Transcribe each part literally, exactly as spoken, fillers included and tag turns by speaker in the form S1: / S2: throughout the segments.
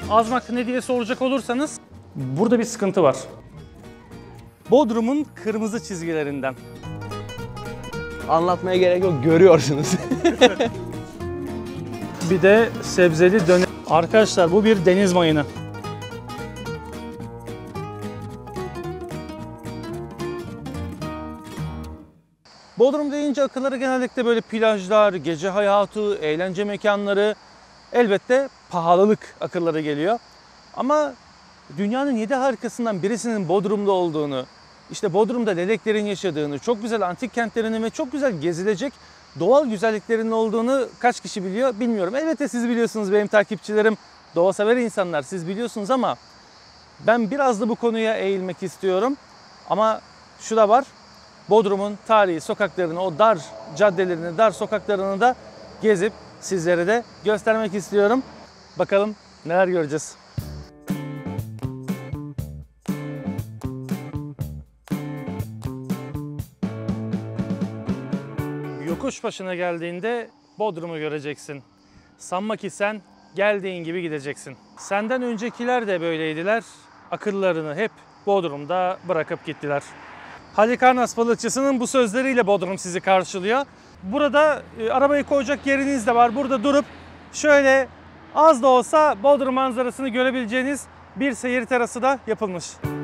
S1: azmak ne diye soracak olursanız burada bir sıkıntı var. Bodrum'un kırmızı çizgilerinden.
S2: Anlatmaya gerek yok, görüyorsunuz.
S1: Bir de sebzeli döner. Arkadaşlar bu bir deniz mayını. Bodrum deyince akıllara genellikle böyle plajlar, gece hayatı, eğlence mekanları, elbette pahalılık akıllara geliyor. Ama dünyanın yedi harikasından birisinin Bodrum'da olduğunu, işte Bodrum'da leleklerin yaşadığını, çok güzel antik kentlerinin ve çok güzel gezilecek doğal güzelliklerinin olduğunu kaç kişi biliyor bilmiyorum. Elbette siz biliyorsunuz, benim takipçilerim doğa sever insanlar, siz biliyorsunuz ama ben biraz da bu konuya eğilmek istiyorum. Ama şu da var, Bodrum'un tarihi sokaklarını, o dar caddelerini, dar sokaklarını da gezip sizlere de göstermek istiyorum. Bakalım neler göreceğiz. Yokuş başına geldiğinde Bodrum'u göreceksin. Sanma ki sen geldiğin gibi gideceksin. Senden öncekiler de böyleydiler. Akıllarını hep Bodrum'da bırakıp gittiler. Halikarnas balıkçısının bu sözleriyle Bodrum sizi karşılıyor. Burada e, arabayı koyacak yeriniz de var. Burada durup şöyle az da olsa Bodrum manzarasını görebileceğiniz bir seyir terası da yapılmış.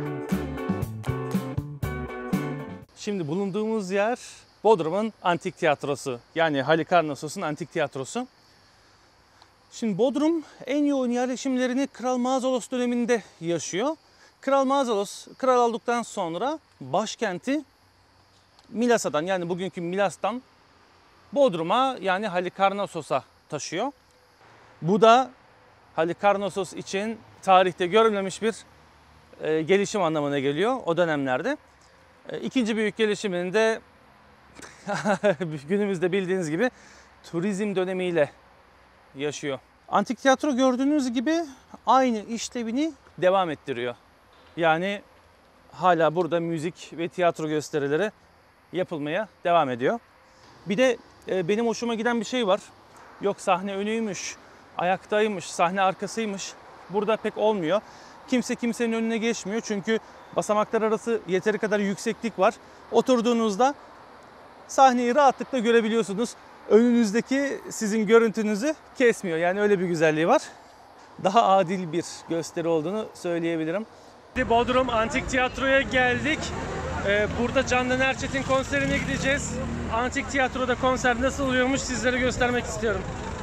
S1: Şimdi bulunduğumuz yer Bodrum'un antik tiyatrosu. Yani Halikarnassos'un antik tiyatrosu. Şimdi Bodrum en yoğun yerleşimlerini Kral Mağazalos döneminde yaşıyor. Kral Mağazalos kral olduktan sonra başkenti Milasa'dan, yani bugünkü Milas'tan Bodrum'a, yani Halikarnassos'a taşıyor. Bu da Halikarnassos için tarihte görülmemiş bir e, gelişim anlamına geliyor o dönemlerde. E, ikinci büyük gelişiminin de günümüzde bildiğiniz gibi turizm dönemiyle yaşıyor. Antik tiyatro gördüğünüz gibi aynı işlevini devam ettiriyor. Yani hala burada müzik ve tiyatro gösterileri yapılmaya devam ediyor. Bir de e, benim hoşuma giden bir şey var. Yok sahne önüymüş, ayaktaymış, sahne arkasıymış. Burada pek olmuyor. Kimse kimsenin önüne geçmiyor çünkü basamaklar arası yeteri kadar yükseklik var. Oturduğunuzda sahneyi rahatlıkla görebiliyorsunuz. Önünüzdeki sizin görüntünüzü kesmiyor. Yani öyle bir güzelliği var. Daha adil bir gösteri olduğunu söyleyebilirim. Bodrum Antik Tiyatro'ya geldik. Burada Candan Erçetin konserine gideceğiz. Antik Tiyatro'da konser nasıl oluyormuş sizlere göstermek istiyorum.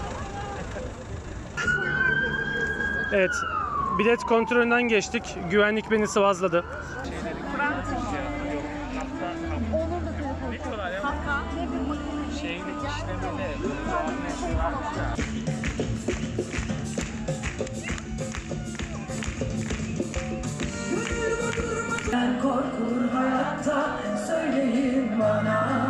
S1: Evet, bilet kontrolünden geçtik. Güvenlik beni sıvazladı.
S3: Ben korkulur hayatta, söyleyin bana.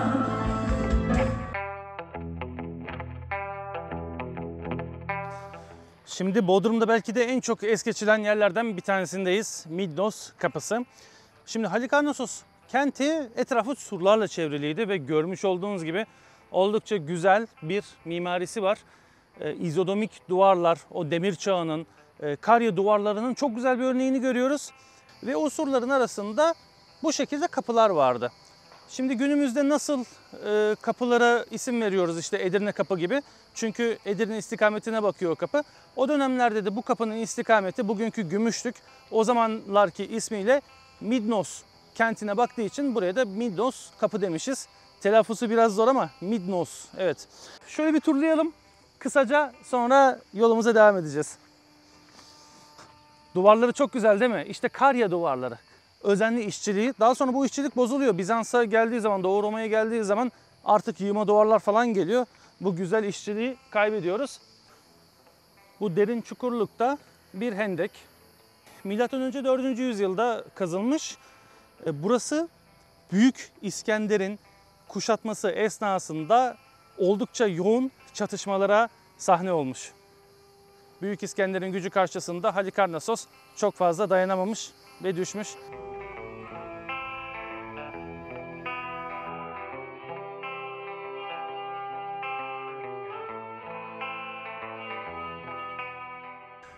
S1: Şimdi Bodrum'da belki de en çok es geçilen yerlerden bir tanesindeyiz. Midnos Kapısı. Şimdi Halikarnassos kenti etrafı surlarla çevriliydi ve görmüş olduğunuz gibi oldukça güzel bir mimarisi var. Ee, izodomik duvarlar, o demir çağının, e, Karya duvarlarının çok güzel bir örneğini görüyoruz. Ve o surların arasında bu şekilde kapılar vardı. Şimdi günümüzde nasıl e, kapılara isim veriyoruz, işte Edirne Kapı gibi. Çünkü Edirne istikametine bakıyor o kapı. O dönemlerde de bu kapının istikameti bugünkü Gümüşlük, o zamanlarki ismiyle Midnos kentine baktığı için buraya da Midnos Kapı demişiz. Telaffuzu biraz zor ama Midnos, evet. Şöyle bir turlayalım kısaca, sonra yolumuza devam edeceğiz. Duvarları çok güzel değil mi? İşte Karya duvarları. Özenli işçiliği. Daha sonra bu işçilik bozuluyor. Bizans'a geldiği zaman, Doğu Roma'ya geldiği zaman artık yığma duvarlar falan geliyor. Bu güzel işçiliği kaybediyoruz. Bu derin çukurlukta bir hendek. Milattan önce dördüncü yüzyılda kazılmış. Burası Büyük İskender'in kuşatması esnasında oldukça yoğun çatışmalara sahne olmuş. Büyük İskender'in gücü karşısında Halikarnassos çok fazla dayanamamış ve düşmüş.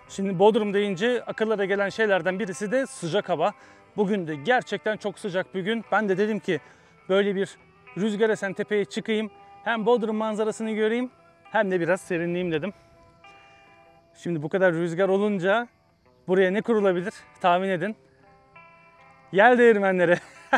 S1: Şimdi Bodrum deyince akıllara gelen şeylerden birisi de sıcak hava. Bugün de gerçekten çok sıcak bir gün. Ben de dedim ki böyle bir rüzgar esen tepeye çıkayım. Hem Bodrum manzarasını göreyim hem de biraz serinleyeyim dedim. Şimdi bu kadar rüzgar olunca buraya ne kurulabilir? Tahmin edin. Yel değirmenleri.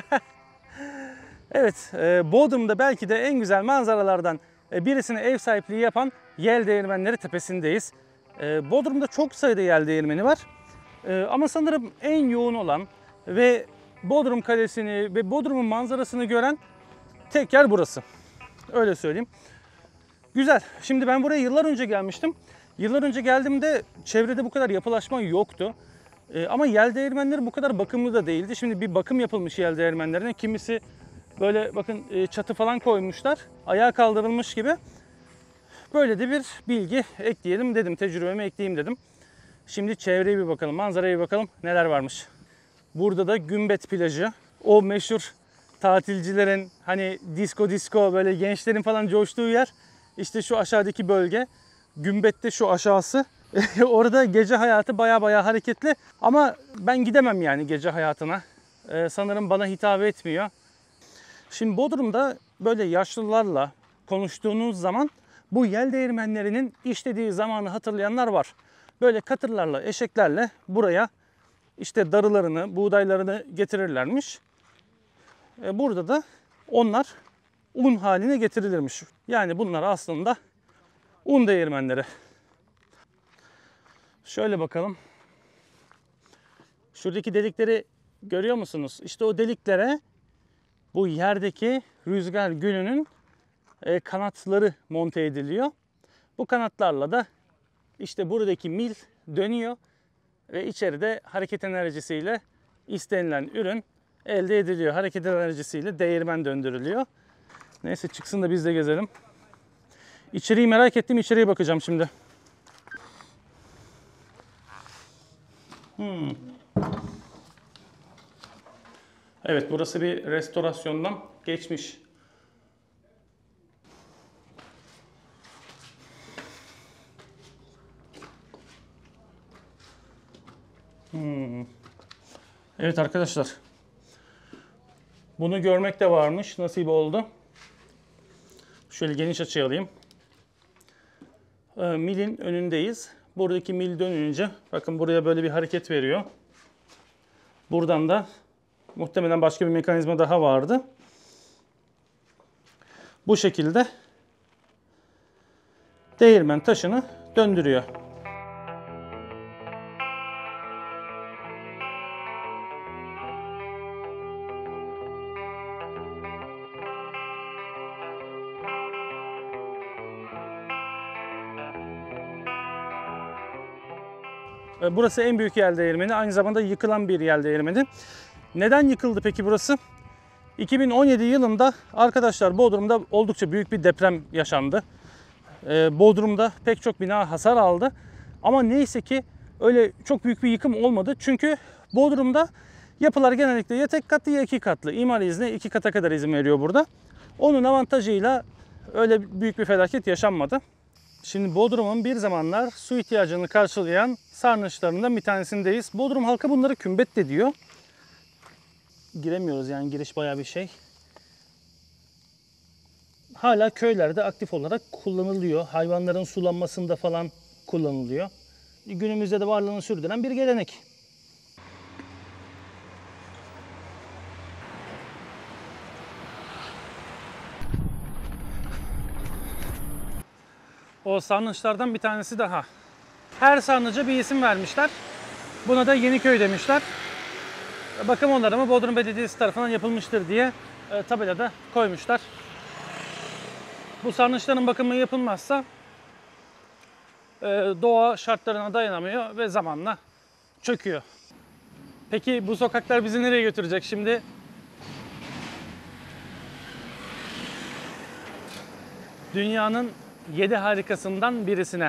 S1: Evet, Bodrum'da belki de en güzel manzaralardan birisine ev sahipliği yapan Yel Değirmenleri tepesindeyiz. Bodrum'da çok sayıda yel değirmeni var. Ama sanırım en yoğun olan ve Bodrum Kalesi'ni ve Bodrum'un manzarasını gören tek yer burası. Öyle söyleyeyim. Güzel. Şimdi ben buraya yıllar önce gelmiştim. Yıllar önce geldiğimde çevrede bu kadar yapılaşma yoktu. Ama yel değirmenleri bu kadar bakımlı da değildi. Şimdi bir bakım yapılmış yel değirmenlerine. Kimisi böyle bakın çatı falan koymuşlar. Ayağa kaldırılmış gibi. Böyle de bir bilgi ekleyelim dedim. Tecrübeme ekleyeyim dedim. Şimdi çevreye bir bakalım, manzaraya bir bakalım neler varmış. Burada da Gümbet plajı. O meşhur tatilcilerin hani disco disco böyle gençlerin falan coştuğu yer. İşte şu aşağıdaki bölge. Gümbet'te şu aşağısı. Orada gece hayatı baya baya hareketli. Ama ben gidemem yani gece hayatına. Ee, sanırım bana hitap etmiyor. Şimdi Bodrum'da böyle yaşlılarla konuştuğunuz zaman bu yel değirmenlerinin işlediği zamanı hatırlayanlar var. Böyle katırlarla, eşeklerle buraya işte darılarını, buğdaylarını getirirlermiş. E burada da onlar un haline getirilirmiş. Yani bunlar aslında un değirmenleri. Şöyle bakalım. Şuradaki delikleri görüyor musunuz? İşte o deliklere bu yerdeki rüzgar gülünün kanatları monte ediliyor. Bu kanatlarla da işte buradaki mil dönüyor ve içeride hareket enerjisiyle istenilen ürün elde ediliyor. Hareket enerjisiyle değirmen döndürülüyor. Neyse çıksın da biz de gezelim. İçeriği merak ettim. İçeriye bakacağım şimdi. Hmm. Evet, burası bir restorasyondan geçmiş. Hmm. Evet arkadaşlar. Bunu görmek de varmış. Nasip oldu. Şöyle geniş açı alayım. Milin önündeyiz. Buradaki mil dönünce bakın buraya böyle bir hareket veriyor. Buradan da muhtemelen başka bir mekanizma daha vardı. Bu şekilde değirmen taşını döndürüyor. Burası en büyük yel değirmeni. Aynı zamanda yıkılan bir yel değirmeni. Neden yıkıldı peki burası? iki bin on yedi yılında arkadaşlar Bodrum'da oldukça büyük bir deprem yaşandı. Bodrum'da pek çok bina hasar aldı. Ama neyse ki öyle çok büyük bir yıkım olmadı. Çünkü Bodrum'da yapılar genellikle ya tek katlı ya iki katlı. İmar izni iki kata kadar izin veriyor burada. Onun avantajıyla öyle büyük bir felaket yaşanmadı. Şimdi Bodrum'un bir zamanlar su ihtiyacını karşılayan sarnıçlarından bir tanesindeyiz. Bodrum halkı bunları kümbet de diyor. Giremiyoruz yani, giriş bayağı bir şey. Hala köylerde aktif olarak kullanılıyor. Hayvanların sulanmasında falan kullanılıyor. Günümüzde de varlığını sürdüren bir gelenek. O sarnıçlardan bir tanesi daha. Her sarnıca bir isim vermişler. Buna da Yeniköy demişler. Bakım onarımı Bodrum Belediyesi tarafından yapılmıştır diye e, tabelada koymuşlar. Bu sarnıçların bakımı yapılmazsa e, doğa şartlarına dayanamıyor ve zamanla çöküyor. Peki bu sokaklar bizi nereye götürecek şimdi? Dünyanın yedi harikasından birisine.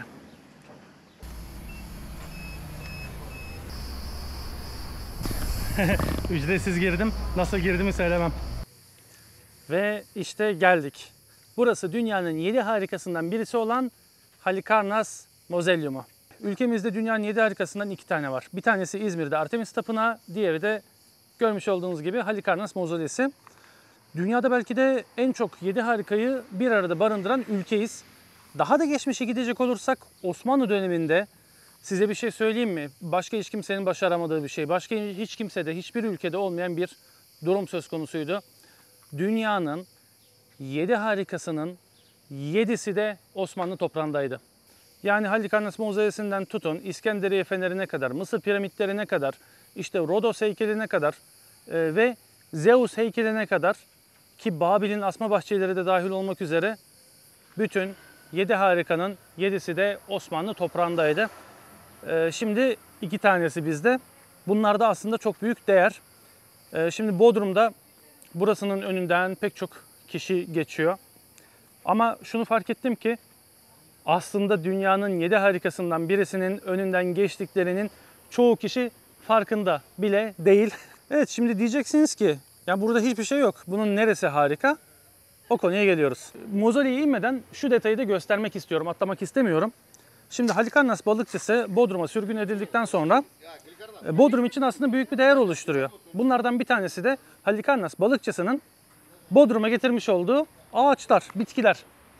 S1: Ücretsiz girdim. Nasıl girdiğimi söylemem. Ve işte geldik. Burası dünyanın yedi harikasından birisi olan Halikarnas Mausoleum'u. Ülkemizde dünyanın yedi harikasından iki tane var. Bir tanesi İzmir'de Artemis Tapınağı, diğeri de görmüş olduğunuz gibi Halikarnas Mauzole'si. Dünyada belki de en çok yedi harikayı bir arada barındıran ülkeyiz. Daha da geçmişe gidecek olursak Osmanlı döneminde size bir şey söyleyeyim mi? Başka hiç kimsenin başaramadığı bir şey. Başka hiç kimsede, hiçbir ülkede olmayan bir durum söz konusuydu. Dünyanın yedi harikasının yedisi de Osmanlı toprağındaydı. Yani Halikarnas Mauzole'sinden tutun, İskenderiye Feneri'ne kadar, Mısır piramitlerine kadar, işte Rodos heykeline kadar e, ve Zeus heykeline kadar, ki Babil'in asma bahçeleri de dahil olmak üzere bütün yedi harikanın yedisi de Osmanlı toprağındaydı. E, şimdi iki tanesi bizde. Bunlar da aslında çok büyük değer. E, şimdi Bodrum'da burasının önünden pek çok kişi geçiyor. Ama şunu fark ettim ki aslında dünyanın yedi harikasından birisinin önünden geçtiklerinin çoğu kişi farkında bile değil. Evet, şimdi diyeceksiniz ki ya burada hiçbir şey yok. Bunun neresi harika? O konuya geliyoruz. Mauzole'ye inmeden şu detayı da göstermek istiyorum. Atlamak istemiyorum. Şimdi Halikarnas balıkçısı Bodrum'a sürgün edildikten sonra Bodrum için aslında büyük bir değer oluşturuyor. Bunlardan bir tanesi de Halikarnas balıkçısının Bodrum'a getirmiş olduğu ağaçlar, bitkiler.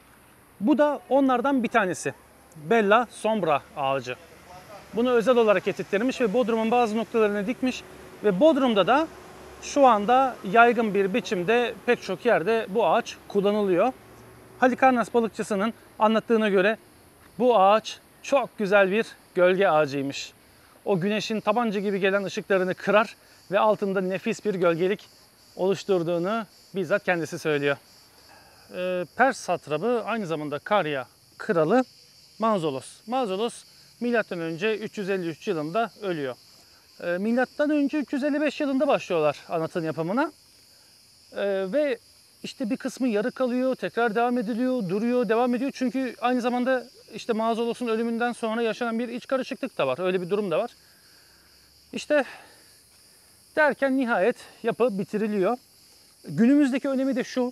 S1: Bu da onlardan bir tanesi. Bella sombra ağacı. Bunu özel olarak getirttirmiş ve Bodrum'un bazı noktalarına dikmiş. Ve Bodrum'da da şu anda yaygın bir biçimde pek çok yerde bu ağaç kullanılıyor. Halikarnas balıkçısının anlattığına göre bu ağaç çok güzel bir gölge ağacıymış. O güneşin tabanca gibi gelen ışıklarını kırar ve altında nefis bir gölgelik oluşturduğunu bizzat kendisi söylüyor. Ee, Pers satrabı, aynı zamanda Karya kralı Mauzolos. Mauzolos milattan önce üç yüz elli üç yılında ölüyor. Ee, milattan önce üç yüz elli beş yılında başlıyorlar anıtın yapımına. Ee, ve işte bir kısmı yarı kalıyor, tekrar devam ediliyor, duruyor, devam ediyor. Çünkü aynı zamanda işte Mauzolos'un ölümünden sonra yaşanan bir iç karışıklık da var. Öyle bir durum da var. İşte derken nihayet yapı bitiriliyor. Günümüzdeki önemi de şu.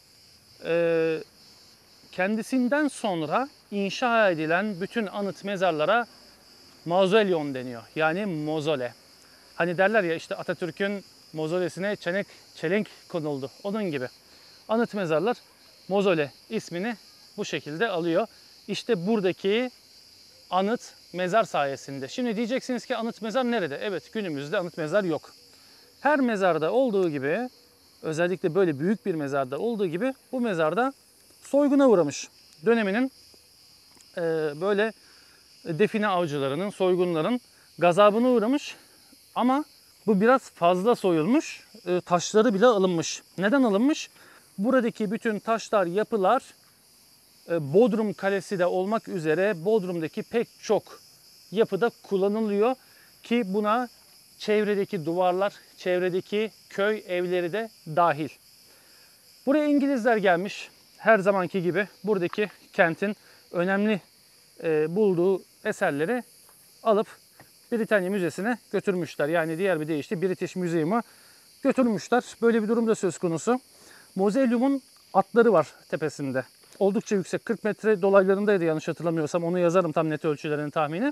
S1: E, kendisinden sonra inşa edilen bütün anıt mezarlara mauzoleon deniyor. Yani mozole. Hani derler ya işte Atatürk'ün mozolesine çelenk, çelenk konuldu. Onun gibi. Anıt mezarlar mozole ismini bu şekilde alıyor. İşte buradaki anıt mezar sayesinde. Şimdi diyeceksiniz ki anıt mezar nerede? Evet, günümüzde anıt mezar yok. Her mezarda olduğu gibi, özellikle böyle büyük bir mezarda olduğu gibi bu mezarda soyguna uğramış. Döneminin e, böyle define avcılarının, soygunların gazabına uğramış. Ama bu biraz fazla soyulmuş. E, taşları bile alınmış. Neden alınmış? Buradaki bütün taşlar, yapılar e, Bodrum Kalesi de olmak üzere Bodrum'daki pek çok yapıda kullanılıyor. Ki buna çevredeki duvarlar, çevredeki köy evleri de dahil. Buraya İngilizler gelmiş. Her zamanki gibi buradaki kentin önemli e, bulduğu eserleri alıp Britanya Müzesi'ne götürmüşler. Yani diğer bir deyişle British Museum'a götürmüşler. Böyle bir durum da söz konusu. Mausoleum'un atları var tepesinde. Oldukça yüksek. kırk metre dolaylarındaydı yanlış hatırlamıyorsam. Onu yazarım tam net ölçülerini, tahmini.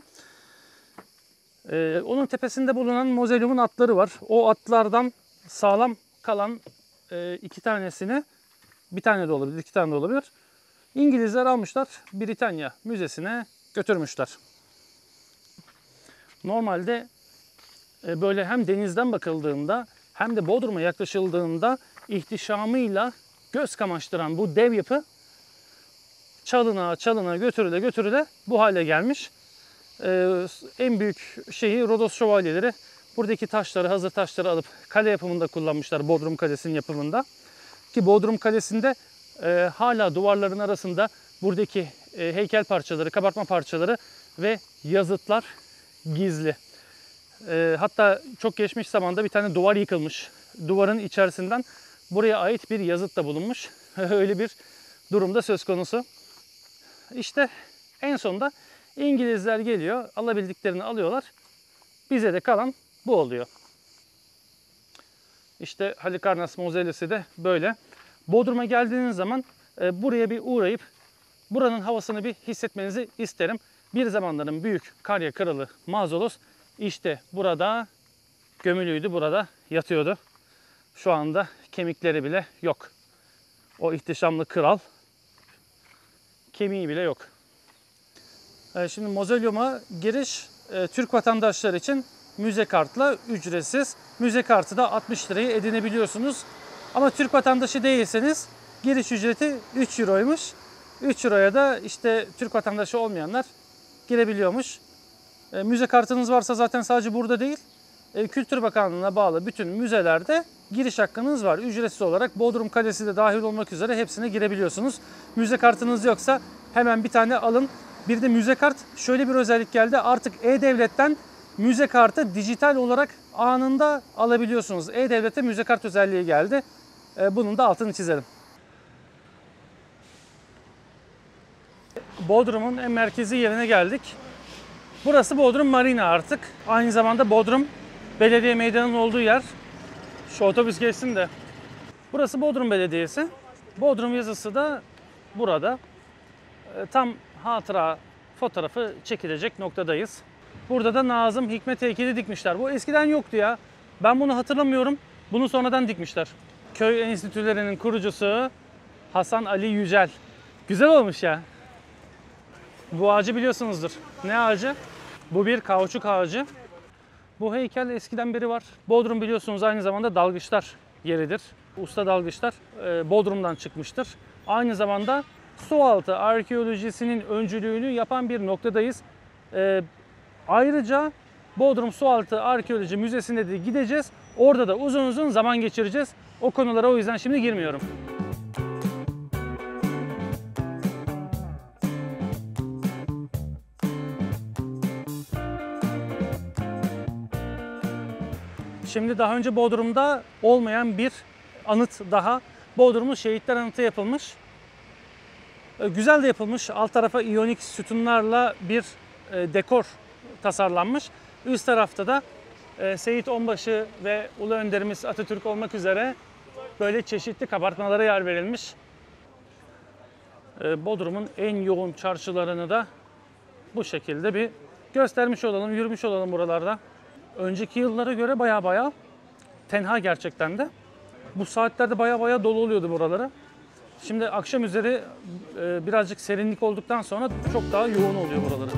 S1: Ee, onun tepesinde bulunan Mausoleum'un atları var. O atlardan sağlam kalan e, iki tanesini, bir tane de olabilir, iki tane de olabilir, İngilizler almışlar, Britanya Müzesi'ne götürmüşler. Normalde e, böyle hem denizden bakıldığında hem de Bodrum'a yaklaşıldığında ihtişamıyla göz kamaştıran bu dev yapı çalına çalına götürüle götürüle bu hale gelmiş. Ee, en büyük şeyi Rodos şövalyeleri buradaki taşları, hazır taşları alıp kale yapımında kullanmışlar, Bodrum Kalesi'nin yapımında. Ki Bodrum Kalesi'nde e, hala duvarların arasında buradaki e, heykel parçaları, kabartma parçaları ve yazıtlar gizli. E, hatta çok geçmiş zamanda bir tane duvar yıkılmış. Duvarın içerisinden buraya ait bir yazıt da bulunmuş. Öyle bir durumda söz konusu. İşte en sonunda İngilizler geliyor, alabildiklerini alıyorlar. Bize de kalan bu oluyor. İşte Halikarnas Mauzole'si de böyle. Bodrum'a geldiğiniz zaman e, buraya bir uğrayıp buranın havasını bir hissetmenizi isterim. Bir zamanların büyük Karya kralı Mausolus işte burada gömülüydü, burada yatıyordu. Şu anda kemikleri bile yok. O ihtişamlı kral kemiği bile yok. Şimdi Mausoleum'a giriş e, Türk vatandaşları için müze kartla ücretsiz. Müze kartı da altmış liraya edinebiliyorsunuz. Ama Türk vatandaşı değilseniz giriş ücreti üç euroymuş. üç euroya da işte Türk vatandaşı olmayanlar girebiliyormuş. E, müze kartınız varsa zaten sadece burada değil, e, Kültür Bakanlığı'na bağlı bütün müzelerde giriş hakkınız var. Ücretsiz olarak Bodrum Kalesi de dahil olmak üzere hepsine girebiliyorsunuz. Müze kartınız yoksa hemen bir tane alın. Bir de müze kart, şöyle bir özellik geldi. Artık E-Devlet'ten müze kartı dijital olarak anında alabiliyorsunuz. E-Devlet'te müze kart özelliği geldi. E, bunun da altını çizelim. Bodrum'un en merkezi yerine geldik. Burası Bodrum Marina artık. Aynı zamanda Bodrum Belediye Meydanı'nın olduğu yer. Şu otobüs geçsin de. Burası Bodrum Belediyesi. Bodrum yazısı da burada. E, tam hatıra fotoğrafı çekilecek noktadayız. Burada da Nazım Hikmet heykeli dikmişler. Bu eskiden yoktu ya. Ben bunu hatırlamıyorum. Bunu sonradan dikmişler. Köy enstitülerinin kurucusu Hasan Ali Yücel. Güzel olmuş ya. Bu ağacı biliyorsunuzdur. Ne ağacı? Bu bir kauçuk ağacı. Bu heykel eskiden beri var. Bodrum biliyorsunuz aynı zamanda dalgıçlar yeridir. Usta dalgıçlar Bodrum'dan çıkmıştır. Aynı zamanda sualtı arkeolojisinin öncülüğünü yapan bir noktadayız. Ee, ayrıca Bodrum Sualtı Arkeoloji Müzesi'ne de gideceğiz. Orada da uzun uzun zaman geçireceğiz. O konulara o yüzden şimdi girmiyorum. Şimdi daha önce Bodrum'da olmayan bir anıt daha. Bodrum'un Şehitler Anıtı yapılmış. Güzel de yapılmış. Alt tarafa iyonik sütunlarla bir e, dekor tasarlanmış. Üst tarafta da e, Seyit Onbaşı ve Ulu Önderimiz Atatürk olmak üzere böyle çeşitli kabartmalara yer verilmiş. E, Bodrum'un en yoğun çarşılarını da bu şekilde bir göstermiş olalım, yürümüş olalım buralarda. Önceki yıllara göre baya baya tenha gerçekten de. Bu saatlerde baya baya dolu oluyordu buraları. Şimdi akşam üzeri e, birazcık serinlik olduktan sonra çok daha yoğun oluyor buraları.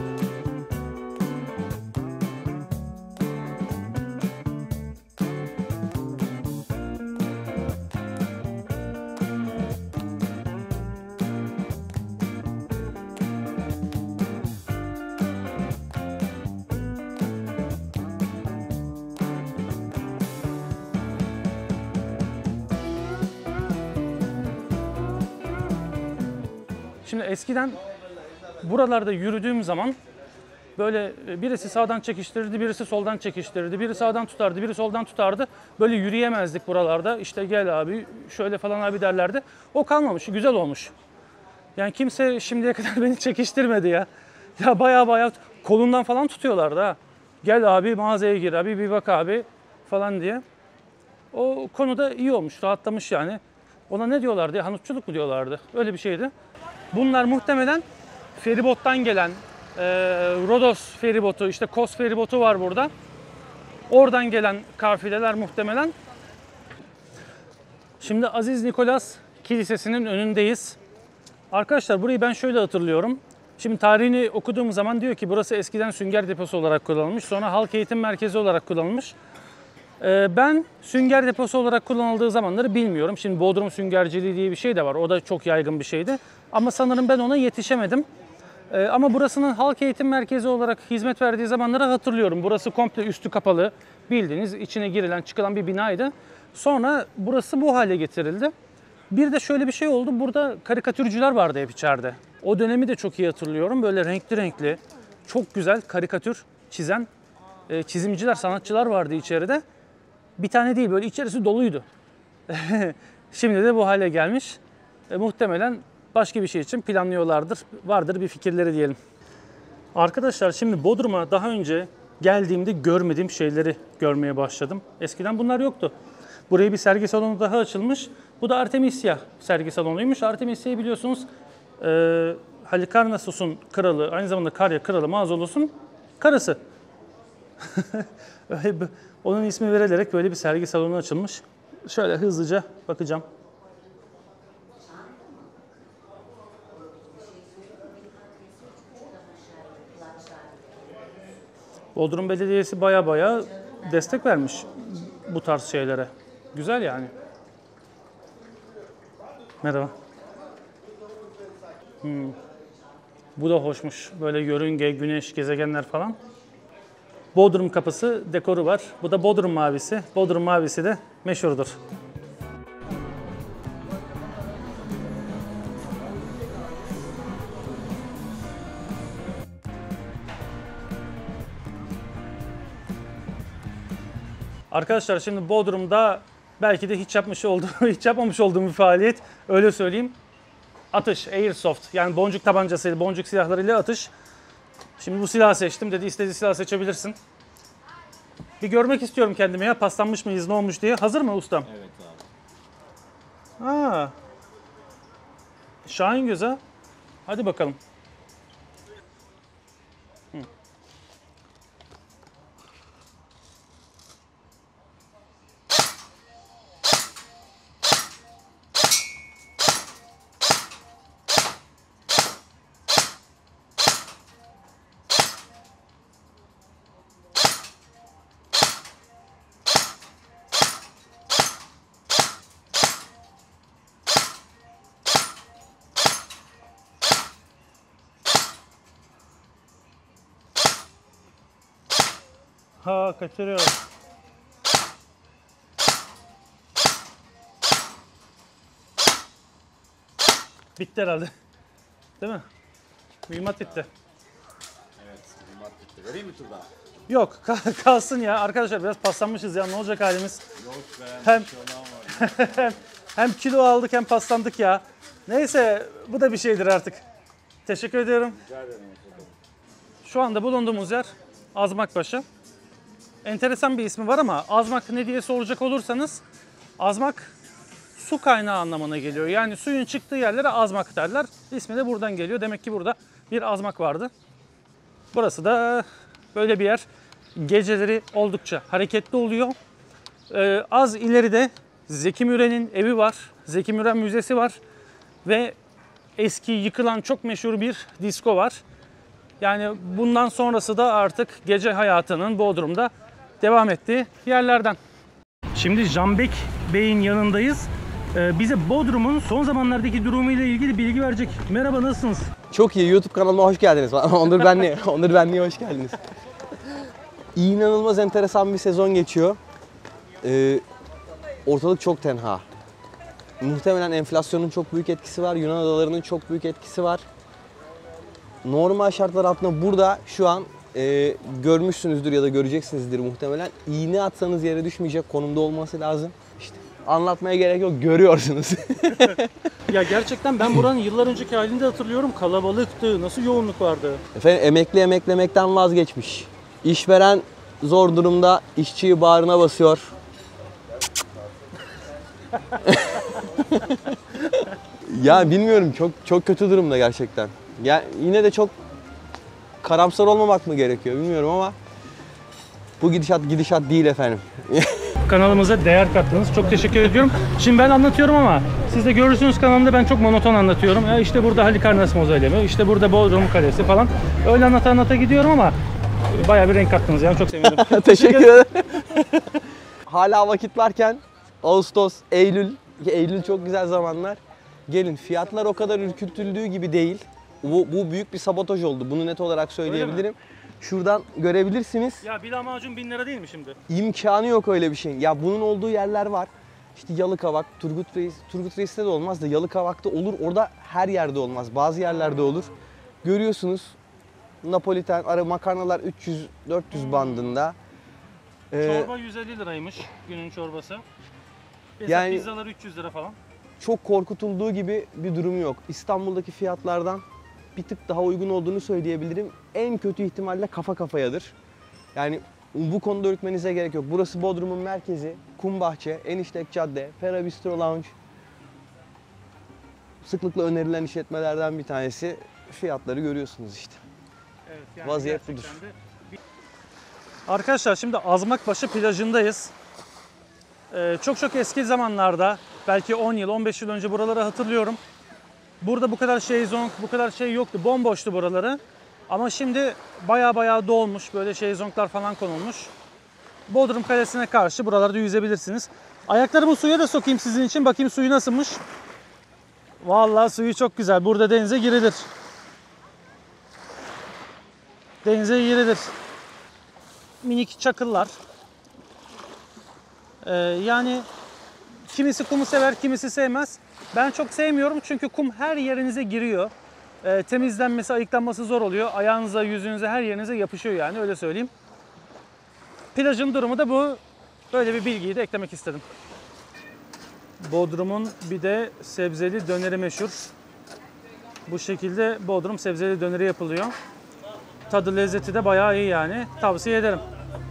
S1: Şimdi eskiden buralarda yürüdüğüm zaman böyle birisi sağdan çekiştirirdi, birisi soldan çekiştirirdi, biri sağdan tutardı, biri soldan tutardı. Böyle yürüyemezdik buralarda. İşte gel abi, şöyle falan abi derlerdi. O kalmamış, güzel olmuş. Yani kimse şimdiye kadar beni çekiştirmedi ya. Ya baya baya kolundan falan tutuyorlardı ha. Gel abi mağazaya gir abi, bir bak abi falan diye. O konuda iyi olmuş, rahatlamış yani. Ona ne diyorlardı ya, hanutçuluk mu diyorlardı? Öyle bir şeydi. Bunlar muhtemelen feribottan gelen e, Rodos feribotu, işte Kos feribotu var burada. Oradan gelen kafileler muhtemelen. Şimdi Aziz Nikolas Kilisesi'nin önündeyiz. Arkadaşlar burayı ben şöyle hatırlıyorum. Şimdi tarihini okuduğum zaman diyor ki burası eskiden sünger deposu olarak kullanılmış. Sonra halk eğitim merkezi olarak kullanılmış. E, ben sünger deposu olarak kullanıldığı zamanları bilmiyorum. Şimdi Bodrum süngerciliği diye bir şey de var. O da çok yaygın bir şeydi. Ama sanırım ben ona yetişemedim. Ee, ama burasının halk eğitim merkezi olarak hizmet verdiği zamanları hatırlıyorum. Burası komple üstü kapalı, bildiğiniz içine girilen çıkılan bir binaydı. Sonra burası bu hale getirildi. Bir de şöyle bir şey oldu. Burada karikatürcüler vardı hep içeride. O dönemi de çok iyi hatırlıyorum. Böyle renkli renkli, çok güzel karikatür çizen e, çizimciler, sanatçılar vardı içeride. Bir tane değil, böyle içerisi doluydu. Şimdi de bu hale gelmiş. E, muhtemelen başka bir şey için planlıyorlardır. Vardır bir fikirleri diyelim. Arkadaşlar şimdi Bodrum'a daha önce geldiğimde görmediğim şeyleri görmeye başladım. Eskiden bunlar yoktu. Buraya bir sergi salonu daha açılmış. Bu da Artemisia sergi salonuymuş. Artemisia'yı biliyorsunuz e, Halikarnassos'un kralı, aynı zamanda Karya kralı Mağzolos'un karısı. Öyle bir- Onun ismi verilerek böyle bir sergi salonu açılmış. Şöyle hızlıca bakacağım. Bodrum Belediyesi baya baya destek vermiş bu tarz şeylere. Güzel yani. Merhaba. Hmm. Bu da hoşmuş. Böyle yörünge, güneş, gezegenler falan. Bodrum kapısı dekoru var. Bu da Bodrum mavisi. Bodrum mavisi de meşhurdur. Arkadaşlar şimdi Bodrum'da belki de hiç yapmış olduğum, hiç yapmamış olduğum bir faaliyet, öyle söyleyeyim. Atış, airsoft, yani boncuk tabancasıyla, boncuk silahlarıyla atış. Şimdi bu silahı seçtim, dedi istediği silah seçebilirsin. Bir görmek istiyorum kendimi ya, paslanmış mıyız, ne olmuş diye. Hazır mı ustam?
S2: Evet abi.
S1: Aa. Şahin göz ha. Hadi bakalım. Hı. Ha, kaçırıyor. Bitti herhalde. Değil mi? Mühimmat bitti.
S2: Evet, mühimmat bitti. Vereyim mi tur daha?
S1: Yok, kal- kalsın ya. Arkadaşlar biraz paslanmışız ya. Ne olacak halimiz?
S2: Yok be.
S1: Hem-
S2: Bir şey olan var.
S1: Hem kilo aldık hem paslandık ya. Neyse, bu da bir şeydir artık. Teşekkür ediyorum.
S2: Rica ederim.
S1: Şu anda bulunduğumuz yer Azmakbaşı. Enteresan bir ismi var ama azmak ne diye soracak olursanız, azmak su kaynağı anlamına geliyor. Yani suyun çıktığı yerlere azmak derler. İsmi de buradan geliyor. Demek ki burada bir azmak vardı. Burası da böyle bir yer. Geceleri oldukça hareketli oluyor. Ee, az ileride Zeki Müren'in evi var. Zeki Müren Müzesi var. Ve eski yıkılan çok meşhur bir disko var. Yani bundan sonrası da artık gece hayatının Bodrum'da devam ettiği yerlerden. Şimdi Canbek Bey'in yanındayız. Ee, bize Bodrum'un son zamanlardaki durumuyla ilgili bilgi verecek. Merhaba, nasılsınız?
S4: Çok iyi. YouTube kanalıma hoş geldiniz. Onur Benli, Onur Benli'ye hoş geldiniz. İnanılmaz enteresan bir sezon geçiyor. Ee, ortalık çok tenha. Muhtemelen enflasyonun çok büyük etkisi var. Yunan adalarının çok büyük etkisi var. Normal şartlar altında burada şu an e, görmüşsünüzdür ya da göreceksinizdir muhtemelen. İğne atsanız yere düşmeyecek konumda olması lazım. İşte anlatmaya gerek yok. Görüyorsunuz.
S1: Ya gerçekten ben buranın yıllar önceki halini de hatırlıyorum. Kalabalıktı. Nasıl yoğunluk vardı?
S4: Efendim emekli emeklemekten vazgeçmiş. İşveren zor durumda işçiyi bağrına basıyor. Ya bilmiyorum, çok çok kötü durumda gerçekten. Ya yine de çok karamsar olmamak mı gerekiyor bilmiyorum ama bu gidişat gidişat değil efendim.
S1: Kanalımıza değer kattınız. Çok teşekkür ediyorum. Şimdi ben anlatıyorum ama siz de görürsünüz kanalımda ben çok monoton anlatıyorum. Ya işte burada Halikarnas Mauzoleum'u, işte burada Bodrum Kalesi falan. Öyle anlata anlata gidiyorum ama bayağı bir renk kattınız yani, çok sevindim.
S4: Teşekkür ederim. Hala vakit varken Ağustos, Eylül, Eylül çok güzel zamanlar. Gelin, fiyatlar o kadar ürkütüldüğü gibi değil. Bu, bu büyük bir sabotaj oldu. Bunu net olarak söyleyebilirim. Şuradan görebilirsiniz.
S1: Ya bir lahmacun bin lira değil mi şimdi?
S4: İmkanı yok öyle bir şeyin. Ya bunun olduğu yerler var. İşte Yalıkavak, Turgut Reis, Turgut Reis'te de olmaz da Yalıkavak'ta olur. Orada her yerde olmaz. Bazı yerlerde olur. Görüyorsunuz Napoliten, ara makarnalar üç yüz dört yüz bandında. Ee,
S1: Çorba yüz elli liraymış günün çorbası. Mesela
S4: Yani-
S1: pizzalar üç yüz lira falan.
S4: çok korkutulduğu gibi bir durum yok. İstanbul'daki fiyatlardan bir tık daha uygun olduğunu söyleyebilirim. En kötü ihtimalle kafa kafayadır. Yani bu konuda ürkmenize gerek yok. Burası Bodrum'un merkezi. Kumbahçe, Eniştek Cadde, Pera Bistro Lounge. Sıklıkla önerilen işletmelerden bir tanesi. fiyatları görüyorsunuz işte.
S1: Evet, yani
S4: Vaziyet
S1: gerçekten
S4: budur.
S1: de bir- Arkadaşlar şimdi Azmakbaşı plajındayız. Ee, çok çok eski zamanlarda, belki on yıl on beş yıl önce buraları hatırlıyorum. Burada bu kadar şezlong, bu kadar şey yoktu. Bomboştu buraları. Ama şimdi baya baya dolmuş. Böyle şezlonglar falan konulmuş. Bodrum Kalesi'ne karşı buralarda yüzebilirsiniz. Ayaklarımı suya da sokayım sizin için. Bakayım suyu nasılmış. Vallahi suyu çok güzel. Burada denize girilir. Denize girilir. Minik çakıllar. Ee, yani kimisi kumu sever, kimisi sevmez. Ben çok sevmiyorum çünkü kum her yerinize giriyor. Ee, temizlenmesi, ayıklanması zor oluyor. Ayağınıza, yüzünüze, her yerinize yapışıyor yani, öyle söyleyeyim. Plajın durumu da bu. Böyle bir bilgiyi de eklemek istedim. Bodrum'un bir de sebzeli döneri meşhur. Bu şekilde Bodrum sebzeli döneri yapılıyor. Tadı, lezzeti de bayağı iyi yani. Tavsiye ederim.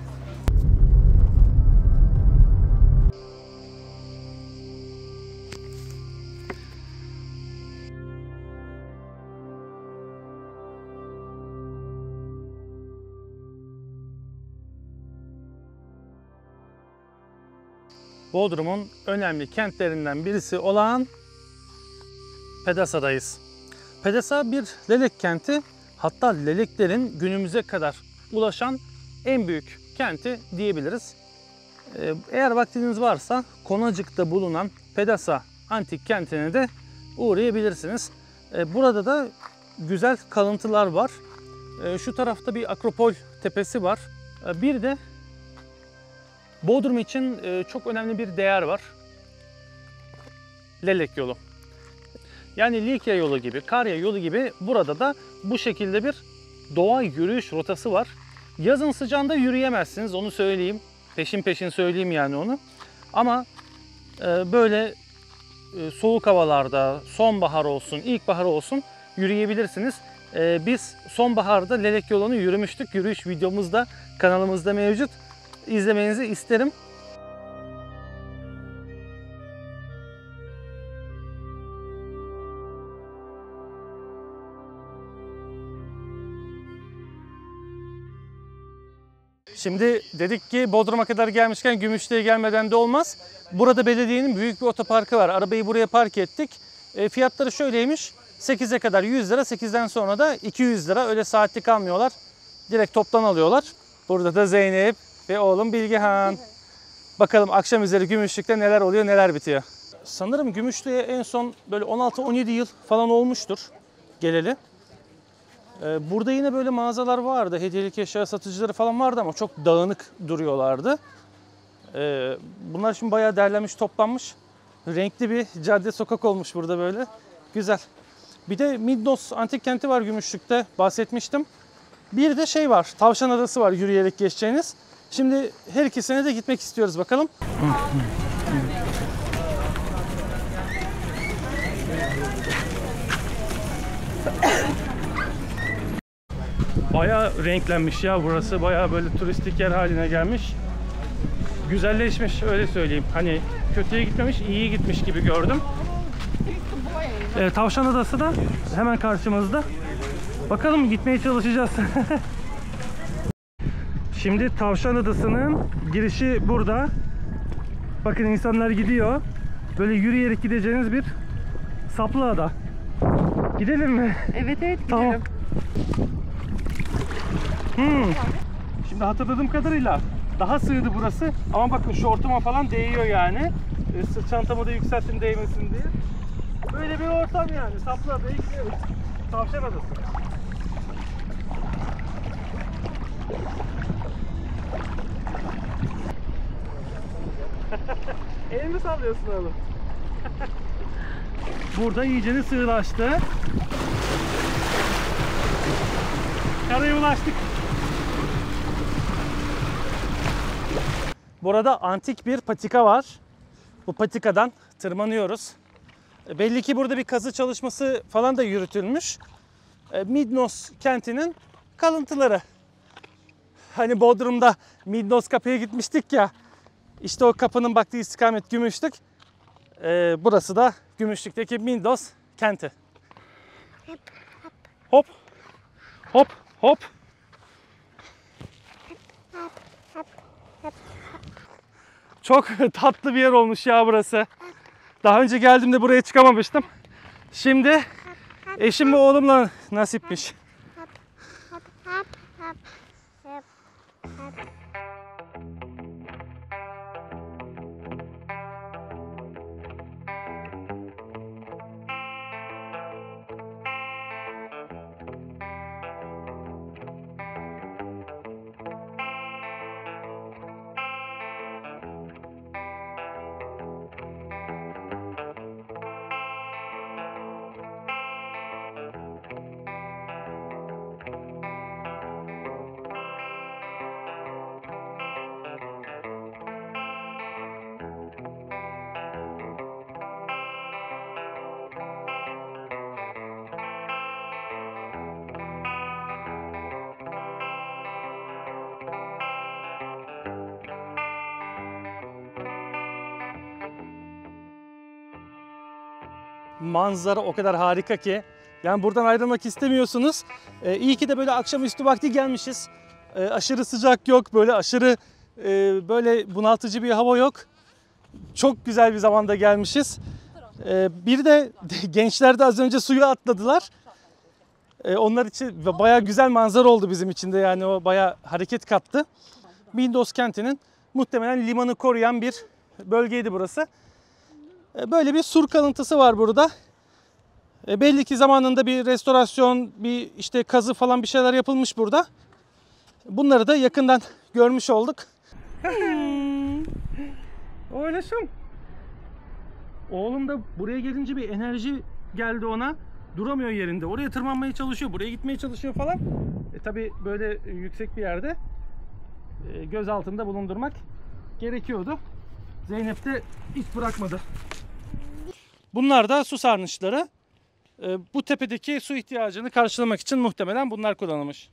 S1: Bodrum'un önemli kentlerinden birisi olan Pedasa'dayız. Pedasa bir Lelek kenti, hatta Leleklerin günümüze kadar ulaşan en büyük kenti diyebiliriz. Eğer vaktiniz varsa Konacık'ta bulunan Pedasa antik kentine de uğrayabilirsiniz. Burada da güzel kalıntılar var. Şu tarafta bir Akropol tepesi var. Bir de Bodrum için çok önemli bir değer var. Lelek yolu. Yani Likya yolu gibi, Karya yolu gibi burada da bu şekilde bir doğa yürüyüş rotası var. Yazın sıcağında yürüyemezsiniz, onu söyleyeyim. Peşin peşin söyleyeyim yani onu. Ama böyle soğuk havalarda, sonbahar olsun, ilkbahar olsun yürüyebilirsiniz. Biz sonbaharda Lelek yolunu yürümüştük. Yürüyüş videomuz da kanalımızda mevcut. İzlemenizi isterim. Şimdi dedik ki Bodrum'a kadar gelmişken Gümüşlü'ye gelmeden de olmaz. Burada belediyenin büyük bir otoparkı var. Arabayı buraya park ettik. E, fiyatları şöyleymiş. sekize kadar yüz lira, sekizden sonra da iki yüz lira. Öyle saatlik almıyorlar. Direkt toptan alıyorlar. Burada da Zeynep ve oğlum Bilgehan. Bakalım akşam üzeri Gümüşlük'te neler oluyor, neler bitiyor. Sanırım Gümüşlük'e en son böyle on altı on yedi yıl falan olmuştur geleli. Ee, burada yine böyle mağazalar vardı, hediyelik eşya satıcıları falan vardı ama çok dağınık duruyorlardı. Ee, bunlar şimdi bayağı derlenmiş, toplanmış. Renkli bir cadde, sokak olmuş burada böyle. Güzel. Bir de Midnos antik kenti var Gümüşlük'te, bahsetmiştim. Bir de şey var, Tavşan Adası var yürüyerek geçeceğiniz. Şimdi her ikisine de gitmek istiyoruz bakalım. Bayağı renklenmiş ya burası. Bayağı böyle turistik yer haline gelmiş. Güzelleşmiş, öyle söyleyeyim. Hani kötüye gitmemiş, iyiye gitmiş gibi gördüm. Ee, Tavşan Adası da hemen karşımızda. Bakalım, gitmeye çalışacağız. Şimdi Tavşan Adası'nın girişi burada. Bakın insanlar gidiyor. Böyle yürüyerek gideceğiniz bir saplı ada. Gidelim mi?
S5: Evet evet gidelim.
S1: Tamam. Hmm. Şimdi hatırladığım kadarıyla daha sığdı burası. Ama bakın şortuma falan değiyor yani. E, sırt çantamı da yükselttim değmesin diye. Böyle bir ortam yani. Saplı adaya gidiyoruz. Tavşan Adası. Elimi sallıyorsun oğlum. Burada iyicene sığlaştı. Karaya ulaştık. Burada antik bir patika var. Bu patikadan tırmanıyoruz. Belli ki burada bir kazı çalışması falan da yürütülmüş. Midnos kentinin kalıntıları. Hani Bodrum'da Midnos kapıya gitmiştik ya. İşte o kapının baktığı istikamet Gümüşlük. Ee, burası da Gümüşlük'teki Midnos kenti. Hop. Hop. Hop. Çok tatlı bir yer olmuş ya burası. Daha önce geldiğimde buraya çıkamamıştım. Şimdi eşim ve oğlumla nasipmiş. Manzara o kadar harika ki yani buradan ayrılmak istemiyorsunuz. Ee, iyi ki de böyle akşamüstü vakti gelmişiz. Ee, aşırı sıcak yok, böyle aşırı e, böyle bunaltıcı bir hava yok. Çok güzel bir zamanda gelmişiz. Ee, bir de gençler de az önce suya atladılar. Ee, onlar için bayağı güzel manzara oldu bizim için de, yani o bayağı hareket kattı. Mindos kentinin muhtemelen limanı koruyan bir bölgeydi burası. Böyle bir sur kalıntısı var burada. E, belli ki zamanında bir restorasyon, bir işte kazı falan bir şeyler yapılmış burada. Bunları da yakından görmüş olduk. Oğlum. Oğlum da buraya gelince bir enerji geldi ona. Duramıyor yerinde. Oraya tırmanmaya çalışıyor, buraya gitmeye çalışıyor falan. E, tabii böyle yüksek bir yerde e, göz altında bulundurmak gerekiyordu. Zeynep de hiç bırakmadı. Bunlar da su sarnıçları. Ee, bu tepedeki su ihtiyacını karşılamak için muhtemelen bunlar kullanılmış.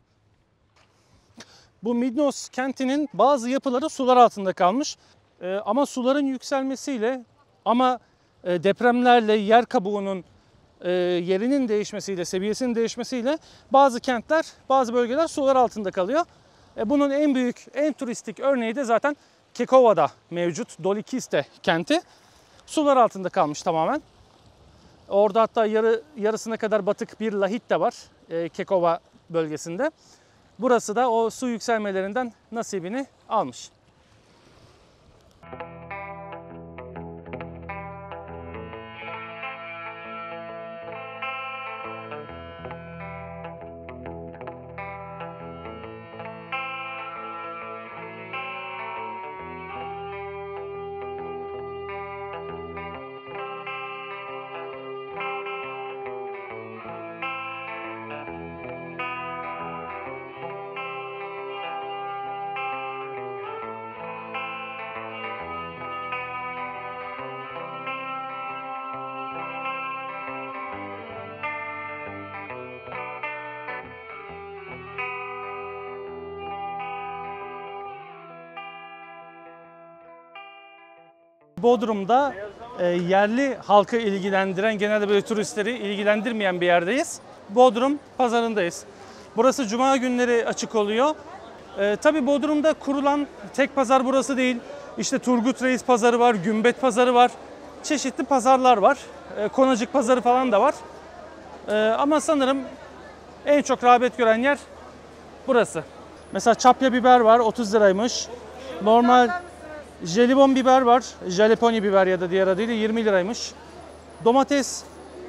S1: Bu Mindos kentinin bazı yapıları sular altında kalmış. Ee, ama suların yükselmesiyle ama e, depremlerle yer kabuğunun e, yerinin değişmesiyle, seviyesinin değişmesiyle bazı kentler, bazı bölgeler sular altında kalıyor. E, bunun en büyük, en turistik örneği de zaten Kekova'da mevcut Dolikiste kenti. Sular altında kalmış tamamen. Orada hatta yarı yarısına kadar batık bir lahit de var e, Kekova bölgesinde. Burası da o su yükselmelerinden nasibini almış. Bodrum'da e, yerli halkı ilgilendiren, genelde böyle turistleri ilgilendirmeyen bir yerdeyiz. Bodrum pazarındayız. Burası cuma günleri açık oluyor. E, tabii Bodrum'da kurulan tek pazar burası değil. İşte Turgut Reis pazarı var, Gümbet pazarı var. Çeşitli pazarlar var. E, Konacık pazarı falan da var. E, ama sanırım en çok rağbet gören yer burası. Mesela çapya biber var, otuz liraymış. Normal jelibon biber var. Jalapeno biber ya da diğer adıyla yirmi liraymış. Domates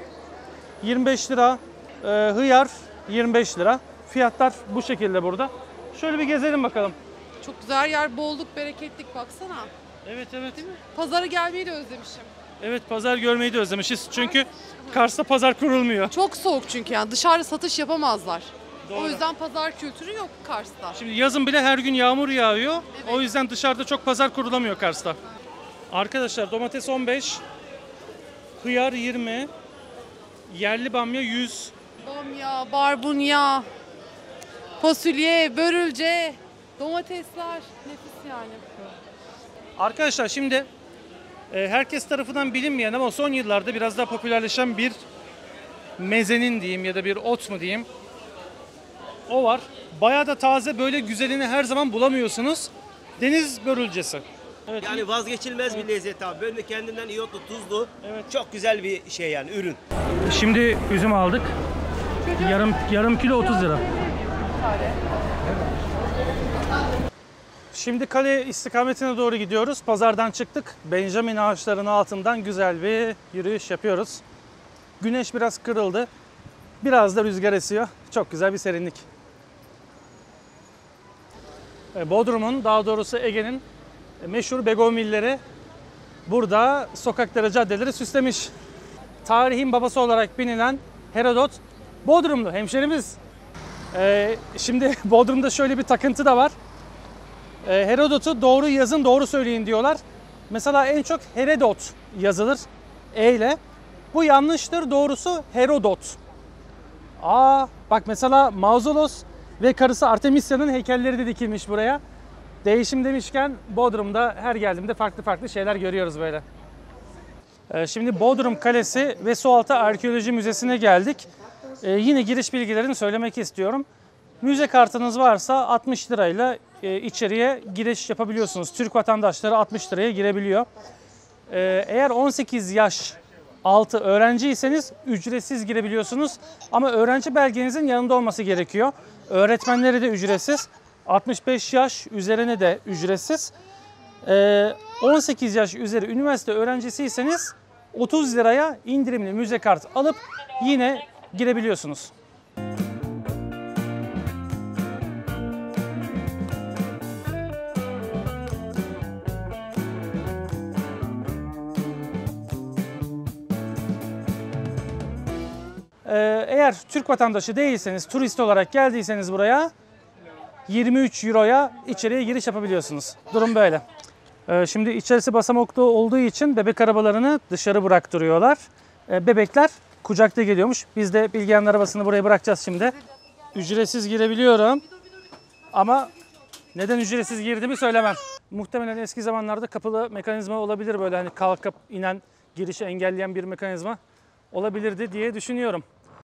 S1: yirmi beş lira. E, hıyar yirmi beş lira. Fiyatlar bu şekilde burada. Şöyle bir gezelim bakalım.
S5: Çok güzel yer, bolluk, bereketlik, baksana.
S1: Evet evet.
S5: Değil mi? Pazara gelmeyi de özlemişim.
S1: Evet, pazar görmeyi de özlemişiz. Çünkü Kars'ta pazar kurulmuyor.
S5: Çok soğuk çünkü, yani dışarıda satış yapamazlar.
S1: Doğru.
S5: O yüzden pazar kültürü yok Kars'ta.
S1: Şimdi yazın bile her gün yağmur yağıyor. Evet. O yüzden dışarıda çok pazar kurulamıyor Kars'ta. Arkadaşlar domates on beş, hıyar yirmi, yerli bamya yüz.
S5: Bamya, barbunya, fasulye, börülce, domatesler nefis yani.
S1: Arkadaşlar şimdi e, herkes tarafından bilinmeyen ama son yıllarda biraz daha popülerleşen bir mezenin diyeyim ya da bir ot mu diyeyim. O var. Bayağı da taze, böyle güzelini her zaman bulamıyorsunuz. Deniz börülcesi. Evet.
S6: Yani vazgeçilmez bir lezzet abi. Böyle kendinden iyotlu, tuzlu.
S1: Evet.
S6: Çok güzel bir şey yani ürün.
S1: Şimdi üzüm aldık. Yarım yarım kilo otuz lira. Şimdi kale istikametine doğru gidiyoruz. Pazardan çıktık. Benjamin ağaçlarının altından güzel bir yürüyüş yapıyoruz. Güneş biraz kırıldı. Biraz da rüzgar esiyor. Çok güzel bir serinlik. Bodrum'un, daha doğrusu Ege'nin meşhur begonvilleri burada sokakları, caddeleri süslemiş. Tarihin babası olarak bilinen Herodot Bodrumlu hemşerimiz. Ee, şimdi Bodrum'da şöyle bir takıntı da var. Ee, Herodot'u doğru yazın, doğru söyleyin diyorlar. Mesela en çok Herodot yazılır E ile. Bu yanlıştır, doğrusu Herodot. Aa, bak mesela Mausolos ve karısı Artemisya'nın heykelleri de dikilmiş buraya. Değişim demişken Bodrum'da her geldiğimde farklı farklı şeyler görüyoruz böyle. Ee, şimdi Bodrum Kalesi ve Sualtı Arkeoloji Müzesi'ne geldik. Ee, yine giriş bilgilerini söylemek istiyorum. Müze kartınız varsa altmış lirayla e, içeriye giriş yapabiliyorsunuz. Türk vatandaşları altmış liraya girebiliyor. Ee, eğer on sekiz yaş altı öğrenciyseniz ücretsiz girebiliyorsunuz. Ama öğrenci belgenizin yanında olması gerekiyor. Öğretmenleri de ücretsiz. altmış beş yaş üzerine de ücretsiz. Ee, on sekiz yaş üzeri üniversite öğrencisiyseniz otuz liraya indirimli müze kartı alıp yine girebiliyorsunuz. Ee, eğer Türk vatandaşı değilseniz, turist olarak geldiyseniz buraya yirmi üç euroya içeriye giriş yapabiliyorsunuz. Durum böyle. Ee, şimdi içerisi basamaklı olduğu için bebek arabalarını dışarı bıraktırıyorlar. Ee, bebekler kucakta geliyormuş. Biz de Bilgehan'ın arabasını buraya bırakacağız şimdi. Ücretsiz girebiliyorum. Ama neden ücretsiz girdiğimi söylemem. Muhtemelen eski zamanlarda kapılı mekanizma olabilir, böyle hani kalkıp inen, girişi engelleyen bir mekanizma olabilirdi diye düşünüyorum.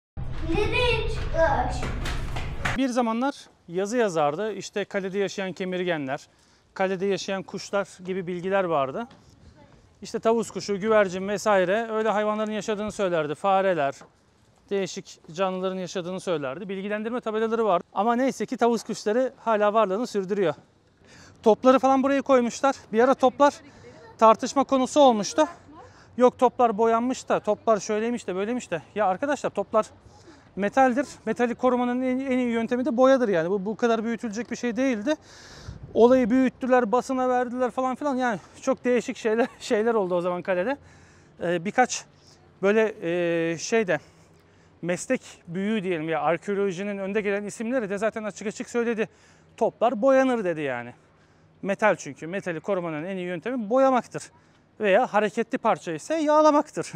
S1: Bir zamanlar yazı yazardı. İşte kalede yaşayan kemirgenler, kalede yaşayan kuşlar gibi bilgiler vardı. İşte tavus kuşu, güvercin vesaire öyle hayvanların yaşadığını söylerdi. Fareler, değişik canlıların yaşadığını söylerdi. Bilgilendirme tabelaları vardı. Ama neyse ki tavus kuşları hala varlığını sürdürüyor. Topları falan buraya koymuşlar. Bir ara toplar tartışma konusu olmuştu. Yok toplar boyanmış da, toplar şöyleymiş de böyleymiş de. Ya arkadaşlar, toplar metaldir. Metali korumanın en, en iyi yöntemi de boyadır yani. Bu bu kadar büyütülecek bir şey değildi. Olayı büyüttüler, basına verdiler falan filan. Yani çok değişik şeyler şeyler oldu o zaman kalede. Ee, birkaç böyle e, şeyde meslek büyüğü diyelim ya, arkeolojinin önde gelen isimleri de zaten açık açık söyledi. Toplar boyanır dedi yani. Metal çünkü. Metali korumanın en iyi yöntemi boyamaktır. Veya hareketli parça ise yağlamaktır.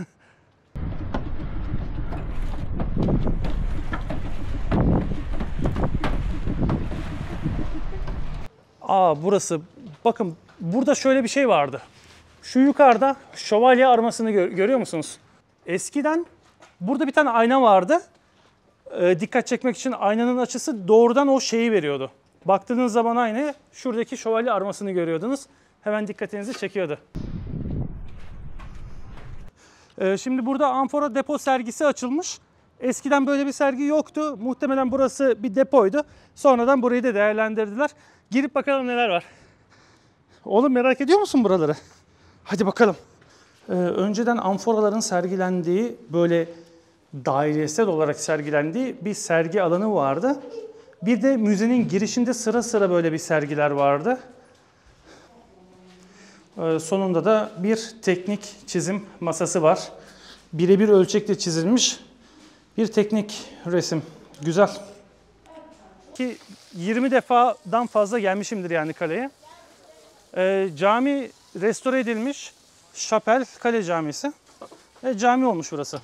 S1: Aa, burası. Bakın burada şöyle bir şey vardı. Şu yukarıda şövalye armasını gör, görüyor musunuz? Eskiden burada bir tane ayna vardı. Ee, dikkat çekmek için aynanın açısı doğrudan o şeyi veriyordu. Baktığınız zaman aynaya şuradaki şövalye armasını görüyordunuz. Hemen dikkatinizi çekiyordu. Ee, şimdi burada amfora depo sergisi açılmış. Eskiden böyle bir sergi yoktu. Muhtemelen burası bir depoydu. Sonradan burayı da değerlendirdiler. Girip bakalım neler var. Oğlum, merak ediyor musun buraları? Hadi bakalım. Ee, önceden amforaların sergilendiği, böyle dairesel olarak sergilendiği bir sergi alanı vardı. Bir de müzenin girişinde sıra sıra böyle bir sergiler vardı. Ee, sonunda da bir teknik çizim masası var. Birebir ölçekle çizilmiş bir teknik resim. Güzel. Ki yirmi defadan fazla gelmişimdir yani kaleye. Ee, cami restore edilmiş. Şapel Kale Camisi. Ve cami olmuş burası.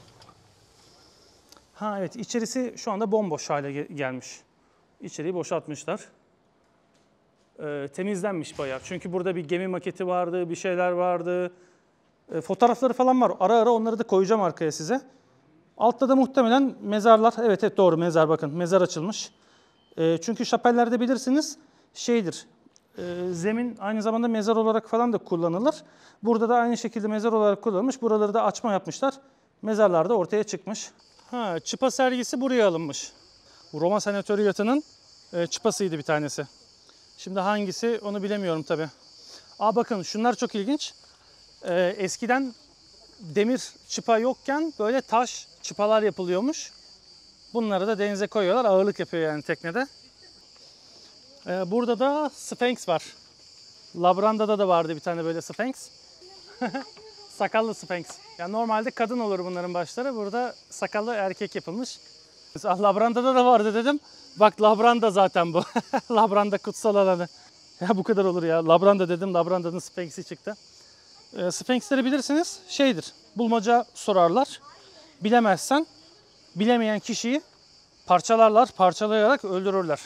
S1: Ha evet, içerisi şu anda bomboş hale gelmiş. İçeriği boşaltmışlar. Ee, temizlenmiş bayağı. Çünkü burada bir gemi maketi vardı, bir şeyler vardı. Ee, fotoğrafları falan var. Ara ara onları da koyacağım arkaya size. Altta da muhtemelen mezarlar. Evet evet doğru mezar bakın. Mezar açılmış. E, çünkü şapellerde bilirsiniz şeydir. E, zemin aynı zamanda mezar olarak falan da kullanılır. Burada da aynı şekilde mezar olarak kullanılmış. Buraları da açma yapmışlar. Mezarlar da ortaya çıkmış. Ha, çıpa sergisi buraya alınmış. Roma Senatoriatı'nın e, çıpasıydı bir tanesi. Şimdi hangisi onu bilemiyorum tabii. Aa bakın şunlar çok ilginç. Ee, eskiden demir çıpa yokken böyle taş çıpalar yapılıyormuş. Bunları da denize koyuyorlar. Ağırlık yapıyor yani teknede. Ee, burada da Sphinx var. Labranda'da da vardı bir tane böyle Sphinx. Sakallı Sphinx. Yani normalde kadın olur bunların başları. Burada sakallı erkek yapılmış. Ah, Labranda'da da vardı dedim. Bak Labranda zaten bu. Labranda kutsal alanı. Ya bu kadar olur ya. Labranda dedim. Labranda'nın Sphinx'i çıktı. E, Sphinx'leri bilirsiniz. Şeydir. Bulmaca sorarlar. Bilemezsen bilemeyen kişiyi parçalarlar. Parçalayarak öldürürler.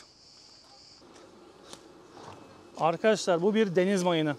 S1: Arkadaşlar bu bir deniz mayını.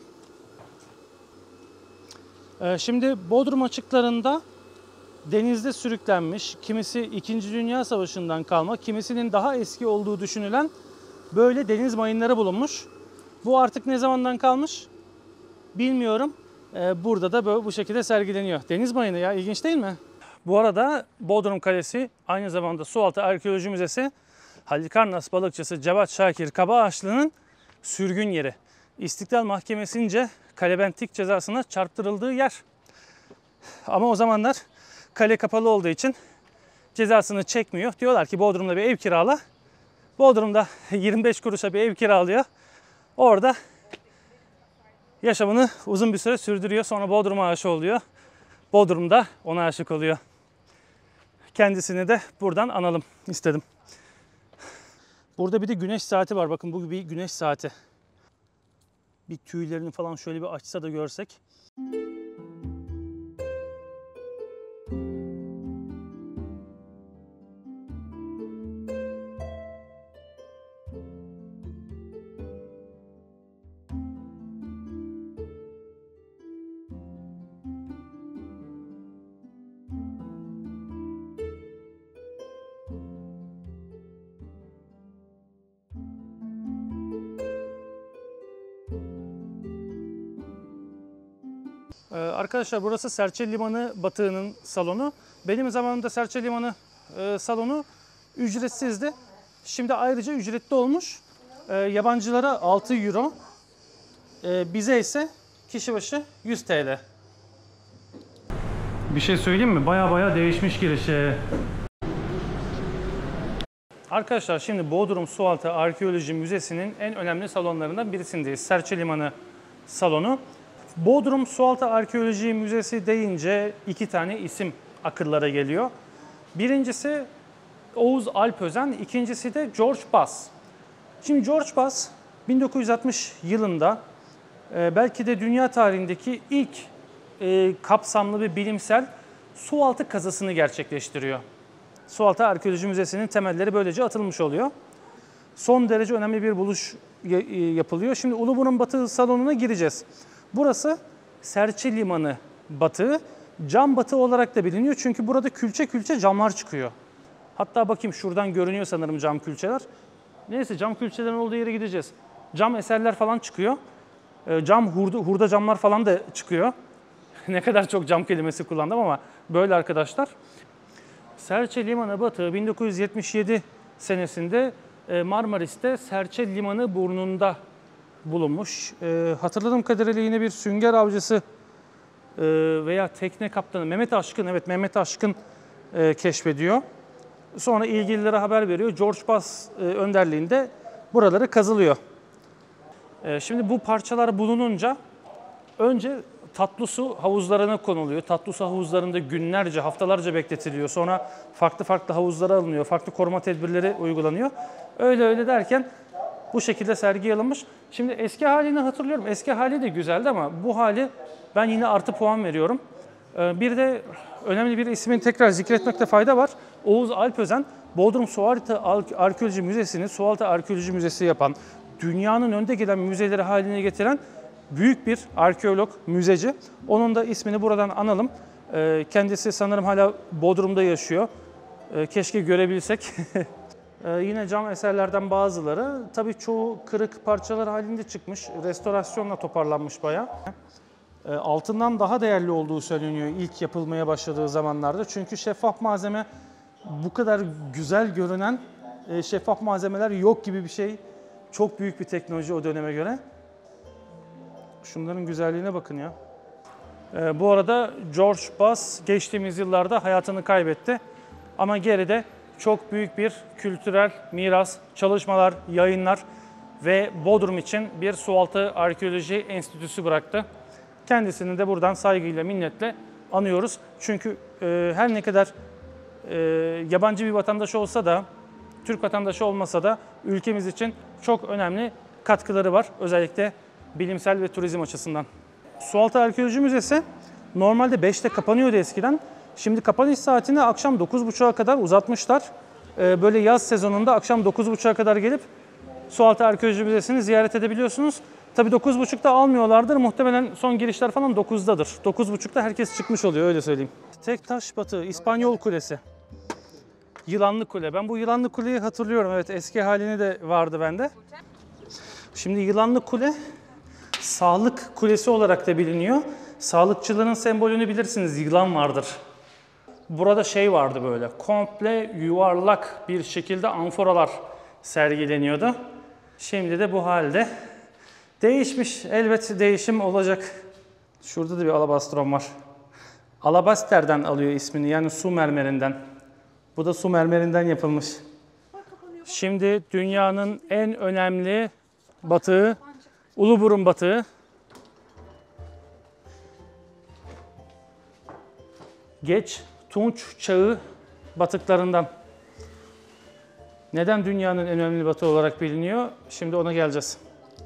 S1: E, şimdi Bodrum açıklarında denizde sürüklenmiş, kimisi İkinci Dünya Savaşı'ndan kalma, kimisinin daha eski olduğu düşünülen böyle deniz mayınları bulunmuş. Bu artık ne zamandan kalmış bilmiyorum. Ee, burada da böyle bu şekilde sergileniyor. Deniz mayını ya, ilginç değil mi? Bu arada Bodrum Kalesi aynı zamanda Sualtı Arkeoloji Müzesi, Halikarnas balıkçısı Cevat Şakir Kabaağaçlı'nın sürgün yeri. İstiklal Mahkemesi'nce kalebentlik cezasına çarptırıldığı yer. Ama o zamanlar kale kapalı olduğu için cezasını çekmiyor. Diyorlar ki Bodrum'da bir ev kirala. Bodrum'da yirmi beş kuruşa bir ev kiralıyor. Orada yaşamını uzun bir süre sürdürüyor. Sonra Bodrum'a aşık oluyor. Bodrum'da ona aşık oluyor. Kendisini de buradan analım istedim. Burada bir de güneş saati var. Bakın bu bir güneş saati. Bir tüylerini falan şöyle bir açsa da görsek. Ee, arkadaşlar burası Serçe Limanı Batığı'nın salonu. Benim zamanımda Serçe Limanı e, salonu ücretsizdi. Şimdi ayrıca ücretli olmuş. E, yabancılara altı euro. E, bize ise kişi başı yüz TL. Bir şey söyleyeyim mi? Baya baya değişmiş girişi. Arkadaşlar şimdi Bodrum Sualtı Arkeoloji Müzesi'nin en önemli salonlarından birisindeyiz. Serçe Limanı salonu. Bodrum Sualtı Arkeoloji Müzesi deyince iki tane isim akıllara geliyor. Birincisi Oğuz Alpözen, ikincisi de George Bass. Şimdi George Bass bin dokuz yüz altmış yılında e, belki de dünya tarihindeki ilk e, kapsamlı ve bilimsel sualtı kazısını gerçekleştiriyor. Sualtı Arkeoloji Müzesi'nin temelleri böylece atılmış oluyor. Son derece önemli bir buluş yapılıyor. Şimdi Uluburun Batığı salonuna gireceğiz. Burası Serçe Limanı Batığı. Cam batığı olarak da biliniyor. Çünkü burada külçe külçe camlar çıkıyor. Hatta bakayım şuradan görünüyor sanırım cam külçeler. Neyse cam külçelerin olduğu yere gideceğiz. Cam eserler falan çıkıyor. Cam hurda, hurda camlar falan da çıkıyor. Ne kadar çok cam kelimesi kullandım ama böyle arkadaşlar. Serçe Limanı Batığı bin dokuz yüz yetmiş yedi senesinde Marmaris'te Serçe Limanı burnunda bulunmuş. E, hatırladığım kadarıyla yine bir sünger avcısı e, veya tekne kaptanı Mehmet Aşkın, evet Mehmet Aşkın e, keşfediyor. Sonra ilgililere haber veriyor. George Bass e, önderliğinde buraları kazılıyor. E, şimdi bu parçalar bulununca önce tatlı su havuzlarına konuluyor. Tatlı su havuzlarında günlerce, haftalarca bekletiliyor. Sonra farklı farklı havuzlara alınıyor. Farklı koruma tedbirleri uygulanıyor. Öyle öyle derken bu şekilde sergiye alınmış. Şimdi eski halini hatırlıyorum. Eski hali de güzeldi ama bu hali ben yine artı puan veriyorum. Bir de önemli bir ismini tekrar zikretmekte fayda var. Oğuz Alpözen, Bodrum Sualtı Arkeoloji Müzesi'ni Sualtı Arkeoloji Müzesi yapan, dünyanın önde gelen müzeleri haline getiren büyük bir arkeolog, müzeci. Onun da ismini buradan analım. Ee, kendisi sanırım hala Bodrum'da yaşıyor. Ee, keşke görebilsek. Ee, yine cam eserlerden bazıları. Tabii çoğu kırık parçalar halinde çıkmış. Restorasyonla toparlanmış bayağı. Ee, altından daha değerli olduğu söyleniyor ilk yapılmaya başladığı zamanlarda. Çünkü şeffaf malzeme, bu kadar güzel görünen e, şeffaf malzemeler yok gibi bir şey. Çok büyük bir teknoloji o döneme göre. Şunların güzelliğine bakın ya. Ee, bu arada George Bass geçtiğimiz yıllarda hayatını kaybetti. Ama geride çok büyük bir kültürel miras, çalışmalar, yayınlar ve Bodrum için bir sualtı arkeoloji enstitüsü bıraktı. Kendisini de buradan saygıyla, minnetle anıyoruz. Çünkü e, her ne kadar e, yabancı bir vatandaş olsa da, Türk vatandaşı olmasa da ülkemiz için çok önemli katkıları var. Özellikle bilimsel ve turizm açısından. Sualtı Arkeoloji Müzesi normalde beşte kapanıyordu eskiden. Şimdi kapanış saatini akşam dokuz buçuğa kadar uzatmışlar. Ee, böyle yaz sezonunda akşam dokuz buçuğa kadar gelip Sualtı Arkeoloji Müzesi'ni ziyaret edebiliyorsunuz. Tabii dokuz buçukta almıyorlardır. Muhtemelen son girişler falan dokuzdadır. dokuz buçukta herkes çıkmış oluyor, öyle söyleyeyim. Tektaş Batı, İspanyol Kulesi. Yılanlı Kule. Ben bu Yılanlı Kule'yi hatırlıyorum. Evet, eski halini de vardı bende. Şimdi Yılanlı Kule Sağlık Kulesi olarak da biliniyor. Sağlıkçıların sembolünü bilirsiniz, yılan vardır. Burada şey vardı böyle, komple yuvarlak bir şekilde amforalar sergileniyordu. Şimdi de bu halde. Değişmiş, elbet değişim olacak. Şurada da bir alabastron var. Alabaster'den alıyor ismini, yani su mermerinden. Bu da su mermerinden yapılmış. Şimdi dünyanın en önemli batığı, Uluburun batığı. Geç Tunç çağı batıklarından. Neden dünyanın en önemli batığı olarak biliniyor? Şimdi ona geleceğiz.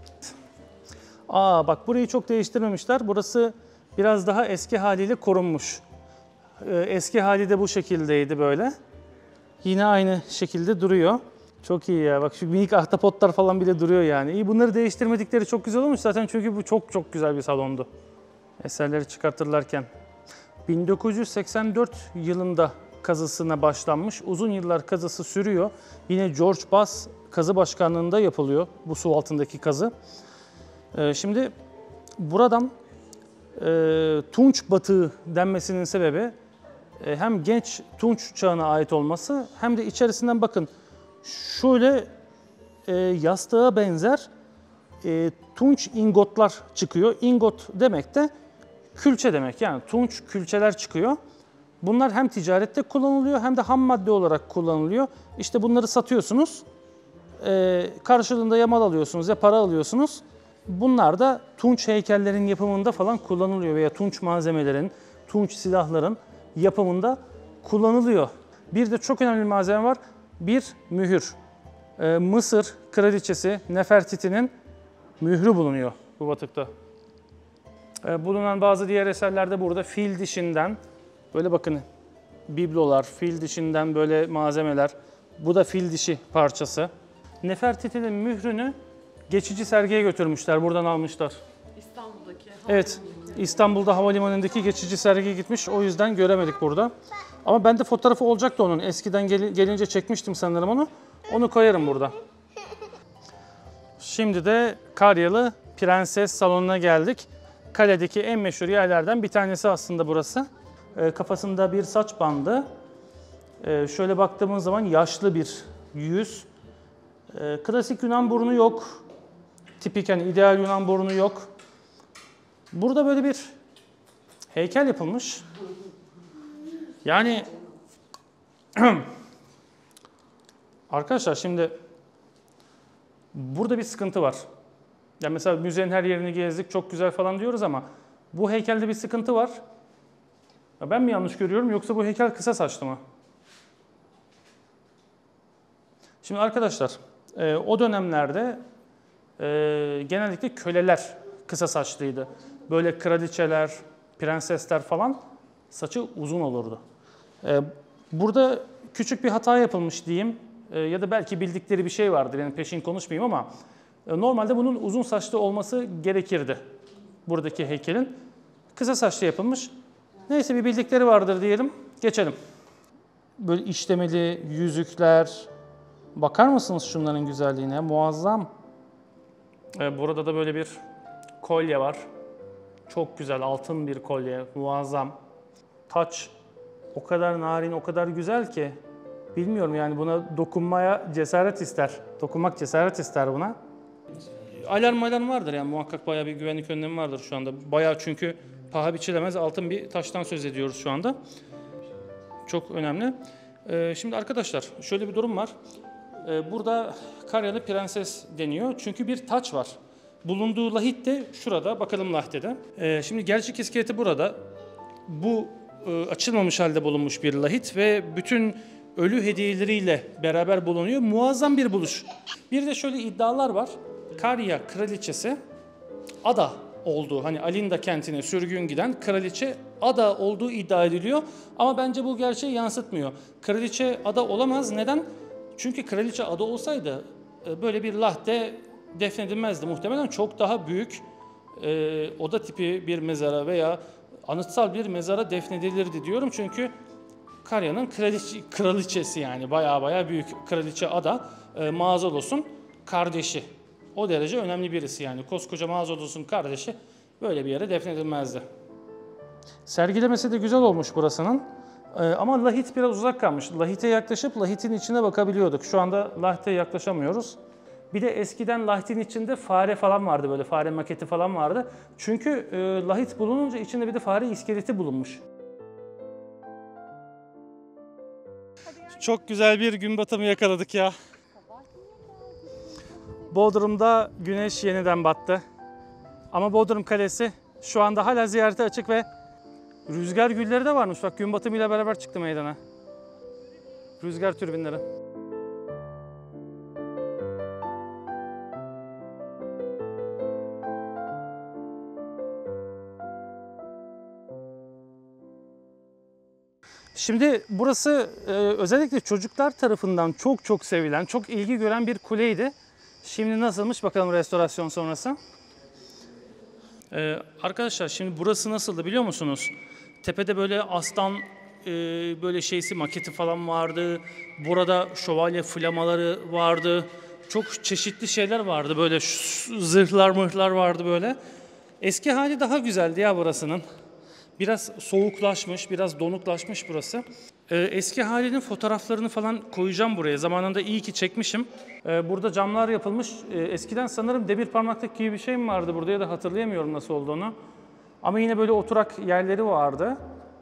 S1: Aa bak, burayı çok değiştirmemişler. Burası biraz daha eski haliyle korunmuş. Ee, eski hali de bu şekildeydi böyle. Yine aynı şekilde duruyor. Çok iyi ya. Bak şu minik ahtapotlar falan bile duruyor yani. İyi, bunları değiştirmedikleri çok güzel olmuş zaten, çünkü bu çok çok güzel bir salondu. Eserleri çıkartırlarken. bin dokuz yüz seksen dört yılında kazısına başlanmış. Uzun yıllar kazısı sürüyor. Yine George Bass kazı başkanlığında yapılıyor bu su altındaki kazı. Ee, şimdi buradan e, Tunç batığı denmesinin sebebi e, hem genç Tunç çağına ait olması, hem de içerisinden bakın şöyle e, yastığa benzer e, tunç ingotlar çıkıyor. Ingot demek de külçe demek, yani tunç külçeler çıkıyor. Bunlar hem ticarette kullanılıyor hem de ham madde olarak kullanılıyor. İşte bunları satıyorsunuz, e, karşılığında ya mal alıyorsunuz ya para alıyorsunuz. Bunlar da tunç heykellerin yapımında falan kullanılıyor veya tunç malzemelerin, tunç silahların yapımında kullanılıyor. Bir de çok önemli bir malzeme var, bir mühür. E, Mısır kraliçesi Nefertiti'nin mührü bulunuyor bu batıkta. E, bulunan bazı diğer eserlerde burada fil dişinden, böyle bakın biblolar, fil dişinden böyle malzemeler. Bu da fil dişi parçası. Nefertiti'nin mührünü geçici sergiye götürmüşler, buradan almışlar.
S5: İstanbul'daki.
S1: Evet, İstanbul'da havalimanındaki geçici sergiye gitmiş, o yüzden göremedik burada. Ama bende fotoğrafı olacaktı onun. Eskiden gel gelince çekmiştim sanırım onu. Onu koyarım burada. Şimdi de Karyalı Prenses Salonu'na geldik. Kaledeki en meşhur yerlerden bir tanesi aslında burası. E, kafasında bir saç bandı. E, şöyle baktığımız zaman yaşlı bir yüz. E, klasik Yunan burnu yok. Tipik, yani ideal Yunan burnu yok. Burada böyle bir heykel yapılmış. Yani arkadaşlar şimdi burada bir sıkıntı var. Yani mesela müzenin her yerini gezdik, çok güzel falan diyoruz ama bu heykelde bir sıkıntı var. Ya ben mi yanlış görüyorum, yoksa bu heykel kısa saçlı mı? Şimdi arkadaşlar e, o dönemlerde e, genellikle köleler kısa saçlıydı. Böyle kraliçeler, prensesler falan saçı uzun olurdu. E, burada küçük bir hata yapılmış diyeyim. E, ya da belki bildikleri bir şey vardır, yani peşin konuşmayayım ama e, normalde bunun uzun saçlı olması gerekirdi. Buradaki heykelin kısa saçlı yapılmış. Neyse bir bildikleri vardır diyelim. Geçelim. Böyle işlemeli yüzükler. Bakar mısınız şunların güzelliğine? Muazzam. Ee, burada da böyle bir kolye var. Çok güzel altın bir kolye. Muazzam. Taç o kadar narin, o kadar güzel ki. Bilmiyorum yani buna dokunmaya cesaret ister. Dokunmak cesaret ister buna. Alarm alarm vardır yani muhakkak bayağı bir güvenlik önlemi vardır şu anda. Bayağı çünkü paha biçilemez altın bir taştan söz ediyoruz şu anda. Çok önemli. Ee, şimdi arkadaşlar şöyle bir durum var. Ee, burada Karyalı Prenses deniyor çünkü bir taç var. Bulunduğu lahit de şurada. Bakalım lahitede. Ee, şimdi gerçek iskeleti burada. Bu e, açılmamış halde bulunmuş bir lahit ve bütün ölü hediyeleriyle beraber bulunuyor. Muazzam bir buluş. Bir de şöyle iddialar var. Karya kraliçesi Ada olduğu, hani Alinda kentine sürgün giden kraliçe Ada olduğu iddia ediliyor. Ama bence bu gerçeği yansıtmıyor. Kraliçe Ada olamaz. Neden? Çünkü kraliçe Ada olsaydı böyle bir lahde defnedilmezdi. Muhtemelen çok daha büyük e, oda tipi bir mezara veya anıtsal bir mezara defnedilirdi diyorum. Çünkü Karya'nın kraliçe, kraliçesi yani baya baya büyük kraliçe Ada e, Mağazolos'un kardeşi. O derece önemli birisi yani. Koskoca Mağazolos'un kardeşi böyle bir yere defnedilmezdi. Sergilemesi de güzel olmuş burasının. Ee, ama lahit biraz uzak kalmış. Lahite yaklaşıp lahitin içine bakabiliyorduk. Şu anda lahite yaklaşamıyoruz. Bir de eskiden lahitin içinde fare falan vardı, böyle fare maketi falan vardı. Çünkü e, lahit bulununca içinde bir de fare iskeleti bulunmuş. Çok güzel bir gün batımı yakaladık ya. Bodrum'da güneş yeniden battı. Ama Bodrum Kalesi şu anda hala ziyarete açık ve rüzgar gülleri de varmış. Bak gün batımıyla beraber çıktı meydana. Rüzgar türbinleri. Şimdi burası e, özellikle çocuklar tarafından çok çok sevilen, çok ilgi gören bir kuleydi. Şimdi nasılmış bakalım restorasyon sonrası. Ee, arkadaşlar şimdi burası nasıldı biliyor musunuz? Tepede böyle aslan e, böyle şeysi maketi falan vardı. Burada şövalye flamaları vardı. Çok çeşitli şeyler vardı. Böyle zırhlar mırhlar vardı böyle. Eski hali daha güzeldi ya burasının. Biraz soğuklaşmış, biraz donuklaşmış burası. Ee, eski halinin fotoğraflarını falan koyacağım buraya. Zamanında iyi ki çekmişim. Ee, burada camlar yapılmış. Ee, eskiden sanırım demir parmaklık gibi bir şey mi vardı burada ya da hatırlayamıyorum nasıl olduğunu. Ama yine böyle oturak yerleri vardı.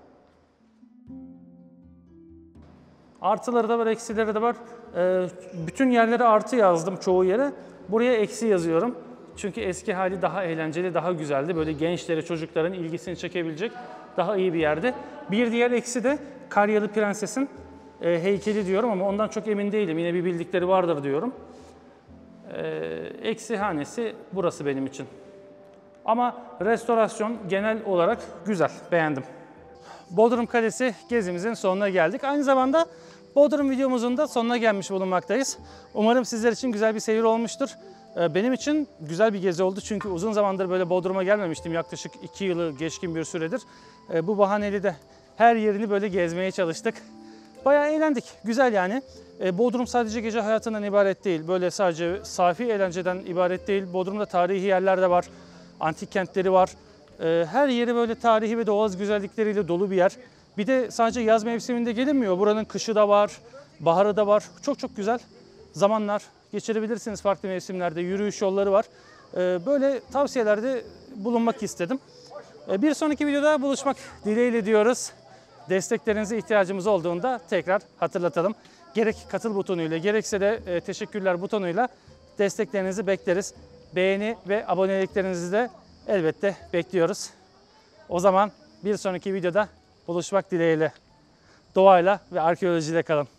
S1: Artıları da var, eksileri de var. Ee, bütün yerlere artı yazdım çoğu yere. Buraya eksi yazıyorum. Çünkü eski hali daha eğlenceli, daha güzeldi. Böyle gençlere, çocukların ilgisini çekebilecek daha iyi bir yerde. Bir diğer eksi de Karyalı Prenses'in e, heykeli diyorum ama ondan çok emin değilim. Yine bir bildikleri vardır diyorum. E, eksi hanesi burası benim için. Ama restorasyon genel olarak güzel, beğendim. Bodrum Kalesi gezimizin sonuna geldik. Aynı zamanda Bodrum videomuzun da sonuna gelmiş bulunmaktayız. Umarım sizler için güzel bir seyir olmuştur. Benim için güzel bir gezi oldu çünkü uzun zamandır böyle Bodrum'a gelmemiştim. Yaklaşık iki yılı geçkin bir süredir. Bu bahaneli de her yerini böyle gezmeye çalıştık. Bayağı eğlendik. Güzel yani. Bodrum sadece gece hayatından ibaret değil. Böyle sadece safi eğlenceden ibaret değil. Bodrum'da tarihi yerler de var. Antik kentleri var. Her yeri böyle tarihi ve doğal güzellikleriyle dolu bir yer. Bir de sadece yaz mevsiminde gelinmiyor. Buranın kışı da var, baharı da var. Çok çok güzel zamanlar geçirebilirsiniz farklı mevsimlerde. Yürüyüş yolları var. Böyle tavsiyelerde bulunmak istedim. Bir sonraki videoda buluşmak dileğiyle diyoruz. Desteklerinize ihtiyacımız olduğunda tekrar hatırlatalım. Gerek katıl butonuyla gerekse de teşekkürler butonuyla desteklerinizi bekleriz. Beğeni ve aboneliklerinizi de elbette bekliyoruz. O zaman bir sonraki videoda buluşmak dileğiyle. Doğayla ve arkeolojiyle kalın.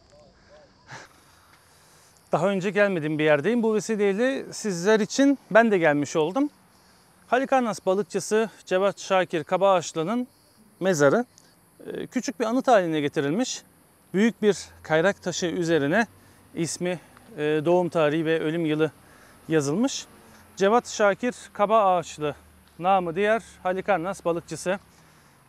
S1: Daha önce gelmediğim bir yerdeyim. Bu vesileyle sizler için ben de gelmiş oldum. Halikarnas balıkçısı Cevat Şakir Kabaağaçlı'nın mezarı küçük bir anıt haline getirilmiş. Büyük bir kayrak taşı üzerine ismi, doğum tarihi ve ölüm yılı yazılmış. Cevat Şakir Kabaağaçlı, namı diğer Halikarnas balıkçısı.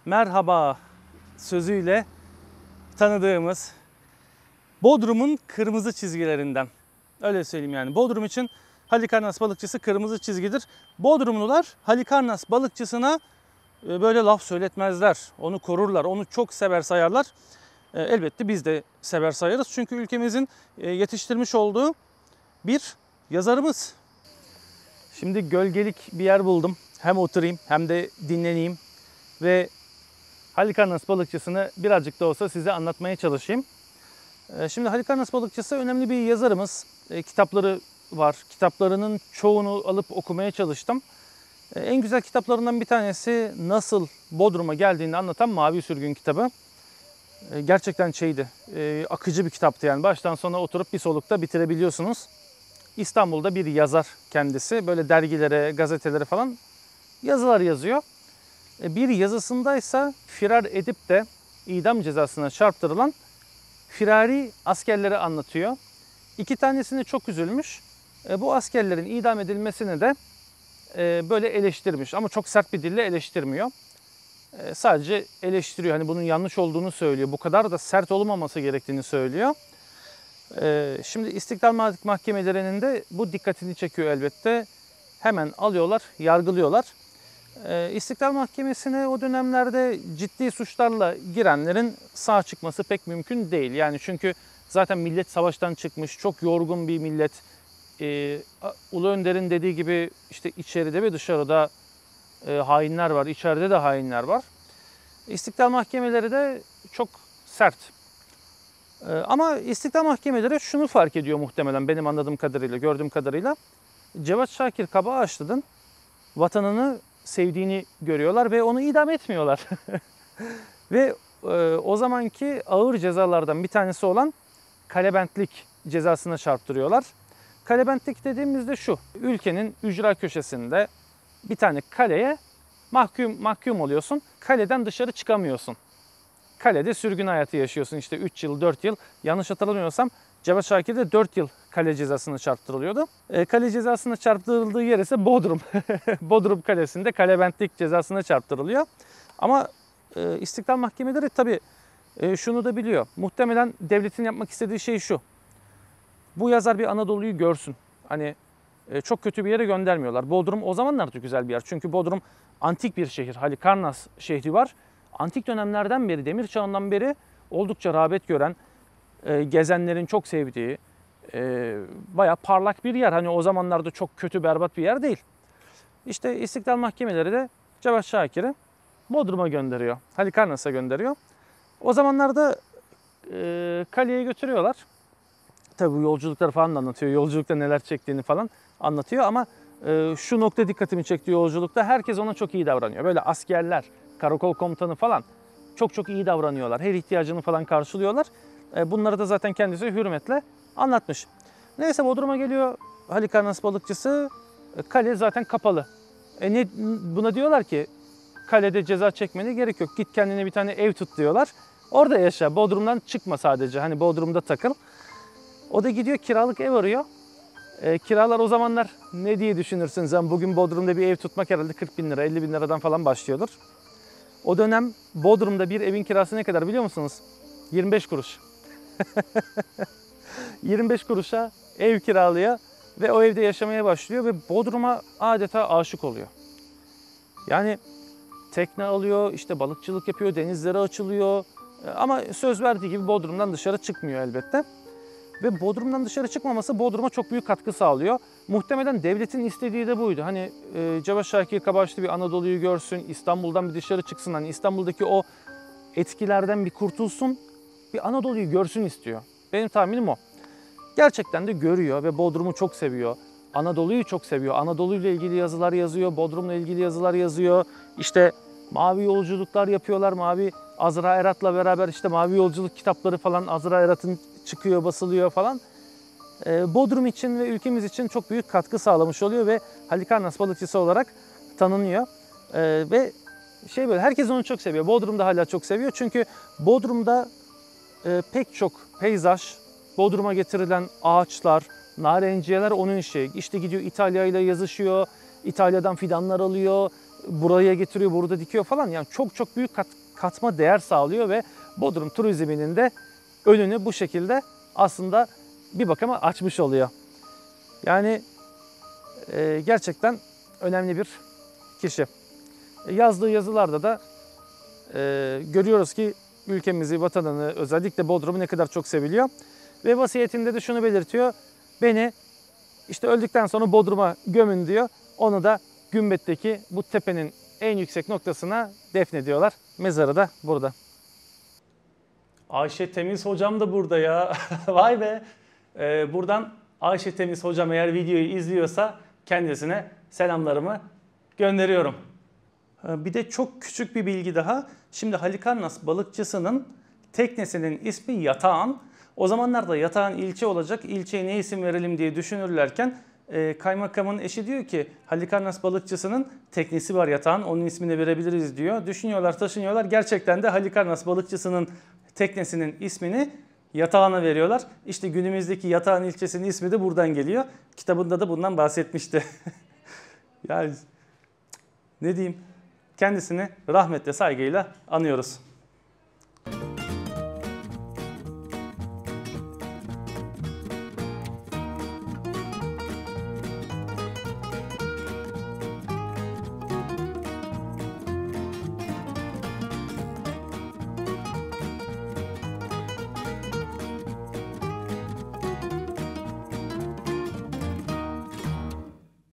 S1: merhaba sözüyle tanıdığımız Bodrum'un kırmızı çizgilerinden. Öyle söyleyeyim yani. Bodrum için Halikarnas balıkçısı kırmızı çizgidir. Bodrumlular Halikarnas balıkçısına böyle laf söyletmezler. Onu korurlar. Onu çok sever sayarlar. Elbette biz de sever sayarız. Çünkü ülkemizin yetiştirmiş olduğu bir yazarımız. Şimdi gölgelik bir yer buldum. Hem oturayım hem de dinleneyim. Ve Halikarnas balıkçısını birazcık da olsa size anlatmaya çalışayım. Şimdi Halikarnas balıkçısı önemli bir yazarımız. Kitapları var. Kitaplarının çoğunu alıp okumaya çalıştım. En güzel kitaplarından bir tanesi nasıl Bodrum'a geldiğini anlatan Mavi Sürgün kitabı. Gerçekten şeydi, akıcı bir kitaptı yani. Baştan sona oturup bir solukta bitirebiliyorsunuz. İstanbul'da bir yazar kendisi. Böyle dergilere, gazetelere falan yazılar yazıyor. Bir yazısındaysa firar edip de idam cezasına çarptırılan firari askerleri anlatıyor. İki tanesini çok üzülmüş. Bu askerlerin idam edilmesini de böyle eleştirmiş. Ama çok sert bir dille eleştirmiyor. Sadece eleştiriyor. Hani bunun yanlış olduğunu söylüyor. Bu kadar da sert olmaması gerektiğini söylüyor. Şimdi İstiklal mahkemelerinin de bu dikkatini çekiyor elbette. Hemen alıyorlar, yargılıyorlar. İstiklal Mahkemesi'ne o dönemlerde ciddi suçlarla girenlerin sağ çıkması pek mümkün değil. Yani çünkü zaten millet savaştan çıkmış, çok yorgun bir millet. Ee, Ulu Önder'in dediği gibi işte içeride ve dışarıda e, hainler var, içeride de hainler var. İstiklal Mahkemeleri de çok sert. Ee, ama İstiklal Mahkemeleri şunu fark ediyor muhtemelen benim anladığım kadarıyla, gördüğüm kadarıyla. Cevat Şakir Kabaağaçlı'nın vatanını sevdiğini görüyorlar ve onu idam etmiyorlar. Ve e, o zamanki ağır cezalardan bir tanesi olan kalebentlik cezasına çarptırıyorlar. Kalebentlik dediğimizde şu, ülkenin ücra köşesinde bir tane kaleye mahkum, mahkum oluyorsun. Kaleden dışarı çıkamıyorsun. Kalede sürgün hayatı yaşıyorsun işte üç yıl, dört yıl. Yanlış hatırlamıyorsam Cevat Şakir de dört yıl kale cezasına çarptırılıyordu. E, kale cezasına çarptırıldığı yer ise Bodrum. Bodrum Kalesi'nde kalebentlik cezasına çarptırılıyor. Ama e, İstiklal Mahkemeleri tabii e, şunu da biliyor. Muhtemelen devletin yapmak istediği şey şu. Bu yazar bir Anadolu'yu görsün. Hani e, çok kötü bir yere göndermiyorlar. Bodrum o zamanlar da güzel bir yer. Çünkü Bodrum antik bir şehir. Halikarnas şehri var. Antik dönemlerden beri, demir çağından beri oldukça rağbet gören, e, gezenlerin çok sevdiği, e, bayağı parlak bir yer. Hani o zamanlarda çok kötü, berbat bir yer değil. İşte İstiklal Mahkemeleri de Cevat Şakir'i Bodrum'a gönderiyor. Halikarnas'a gönderiyor. O zamanlarda e, kaleye götürüyorlar. Tabii bu yolculukları falan da anlatıyor. Yolculukta neler çektiğini falan anlatıyor ama e, şu nokta dikkatimi çekti yolculukta. Herkes ona çok iyi davranıyor. Böyle askerler, karakol komutanı falan çok çok iyi davranıyorlar. Her ihtiyacını falan karşılıyorlar. E, bunları da zaten kendisi hürmetle anlatmış. Neyse Bodrum'a geliyor Halikarnas balıkçısı. E, kale zaten kapalı. E ne, buna diyorlar ki kalede ceza çekmene gerek yok. Git kendine bir tane ev tut diyorlar. Orada yaşa. Bodrum'dan çıkma sadece. Hani Bodrum'da takıl. O da gidiyor kiralık ev arıyor. E, kiralar o zamanlar ne diye düşünürsün sen? Bugün Bodrum'da bir ev tutmak herhalde kırk bin lira, elli bin liradan falan başlıyordur. O dönem Bodrum'da bir evin kirası ne kadar biliyor musunuz? yirmi beş kuruş. yirmi beş kuruşa ev kiralıyor ve o evde yaşamaya başlıyor ve Bodrum'a adeta aşık oluyor. Yani tekne alıyor, işte balıkçılık yapıyor, denizlere açılıyor. Ama söz verdiği gibi Bodrum'dan dışarı çıkmıyor elbette. Ve Bodrum'dan dışarı çıkmaması Bodrum'a çok büyük katkı sağlıyor. Muhtemelen devletin istediği de buydu. Hani e, Cevat Şakir Kabaağaçlı bir Anadolu'yu görsün, İstanbul'dan bir dışarı çıksın. Hani İstanbul'daki o etkilerden bir kurtulsun, bir Anadolu'yu görsün istiyor. Benim tahminim o. Gerçekten de görüyor ve Bodrum'u çok seviyor. Anadolu'yu çok seviyor. Anadolu ile ilgili yazılar yazıyor, Bodrum'la ilgili yazılar yazıyor. İşte mavi yolculuklar yapıyorlar. Mavi Azra Erat'la beraber işte mavi yolculuk kitapları falan Azra Erat'ın çıkıyor, basılıyor falan. Ee, Bodrum için ve ülkemiz için çok büyük katkı sağlamış oluyor ve Halikarnas balıkçısı olarak tanınıyor. Ee, ve şey böyle herkes onu çok seviyor. Bodrum'da hala çok seviyor. Çünkü Bodrum'da e, pek çok peyzaj, Bodrum'a getirilen ağaçlar, narenciyeler onun işi. İşte gidiyor İtalya ile yazışıyor. İtalya'dan fidanlar alıyor. buraya getiriyor, burada dikiyor falan. Yani çok çok büyük kat, katma değer sağlıyor ve Bodrum turizminin de önünü bu şekilde aslında bir bakıma açmış oluyor. Yani e, gerçekten önemli bir kişi. E, yazdığı yazılarda da e, görüyoruz ki ülkemizi, vatanını, özellikle Bodrum'u ne kadar çok seviliyor. Ve vasiyetinde de şunu belirtiyor. Beni işte öldükten sonra Bodrum'a gömün diyor. Onu da Gümbet'teki bu tepenin en yüksek noktasına defnediyorlar. Mezarı da burada. Ayşe Temiz hocam da burada ya. Vay be. Ee, buradan Ayşe Temiz hocam eğer videoyu izliyorsa kendisine selamlarımı gönderiyorum. Ee, bir de çok küçük bir bilgi daha. Şimdi Halikarnas balıkçısının teknesinin ismi Yatağan. O zamanlarda Yatağan ilçe olacak. İlçeye ne isim verelim diye düşünürlerken e, kaymakamın eşi diyor ki Halikarnas balıkçısının teknesi var Yatağan, onun ismini verebiliriz diyor. Düşünüyorlar, taşınıyorlar. Gerçekten de Halikarnas balıkçısının teknesinin ismini Yatağan'a veriyorlar. İşte günümüzdeki Yatağan ilçesinin ismi de buradan geliyor. Kitabında da bundan bahsetmişti. Yani ne diyeyim? Kendisini rahmetle, saygıyla anıyoruz.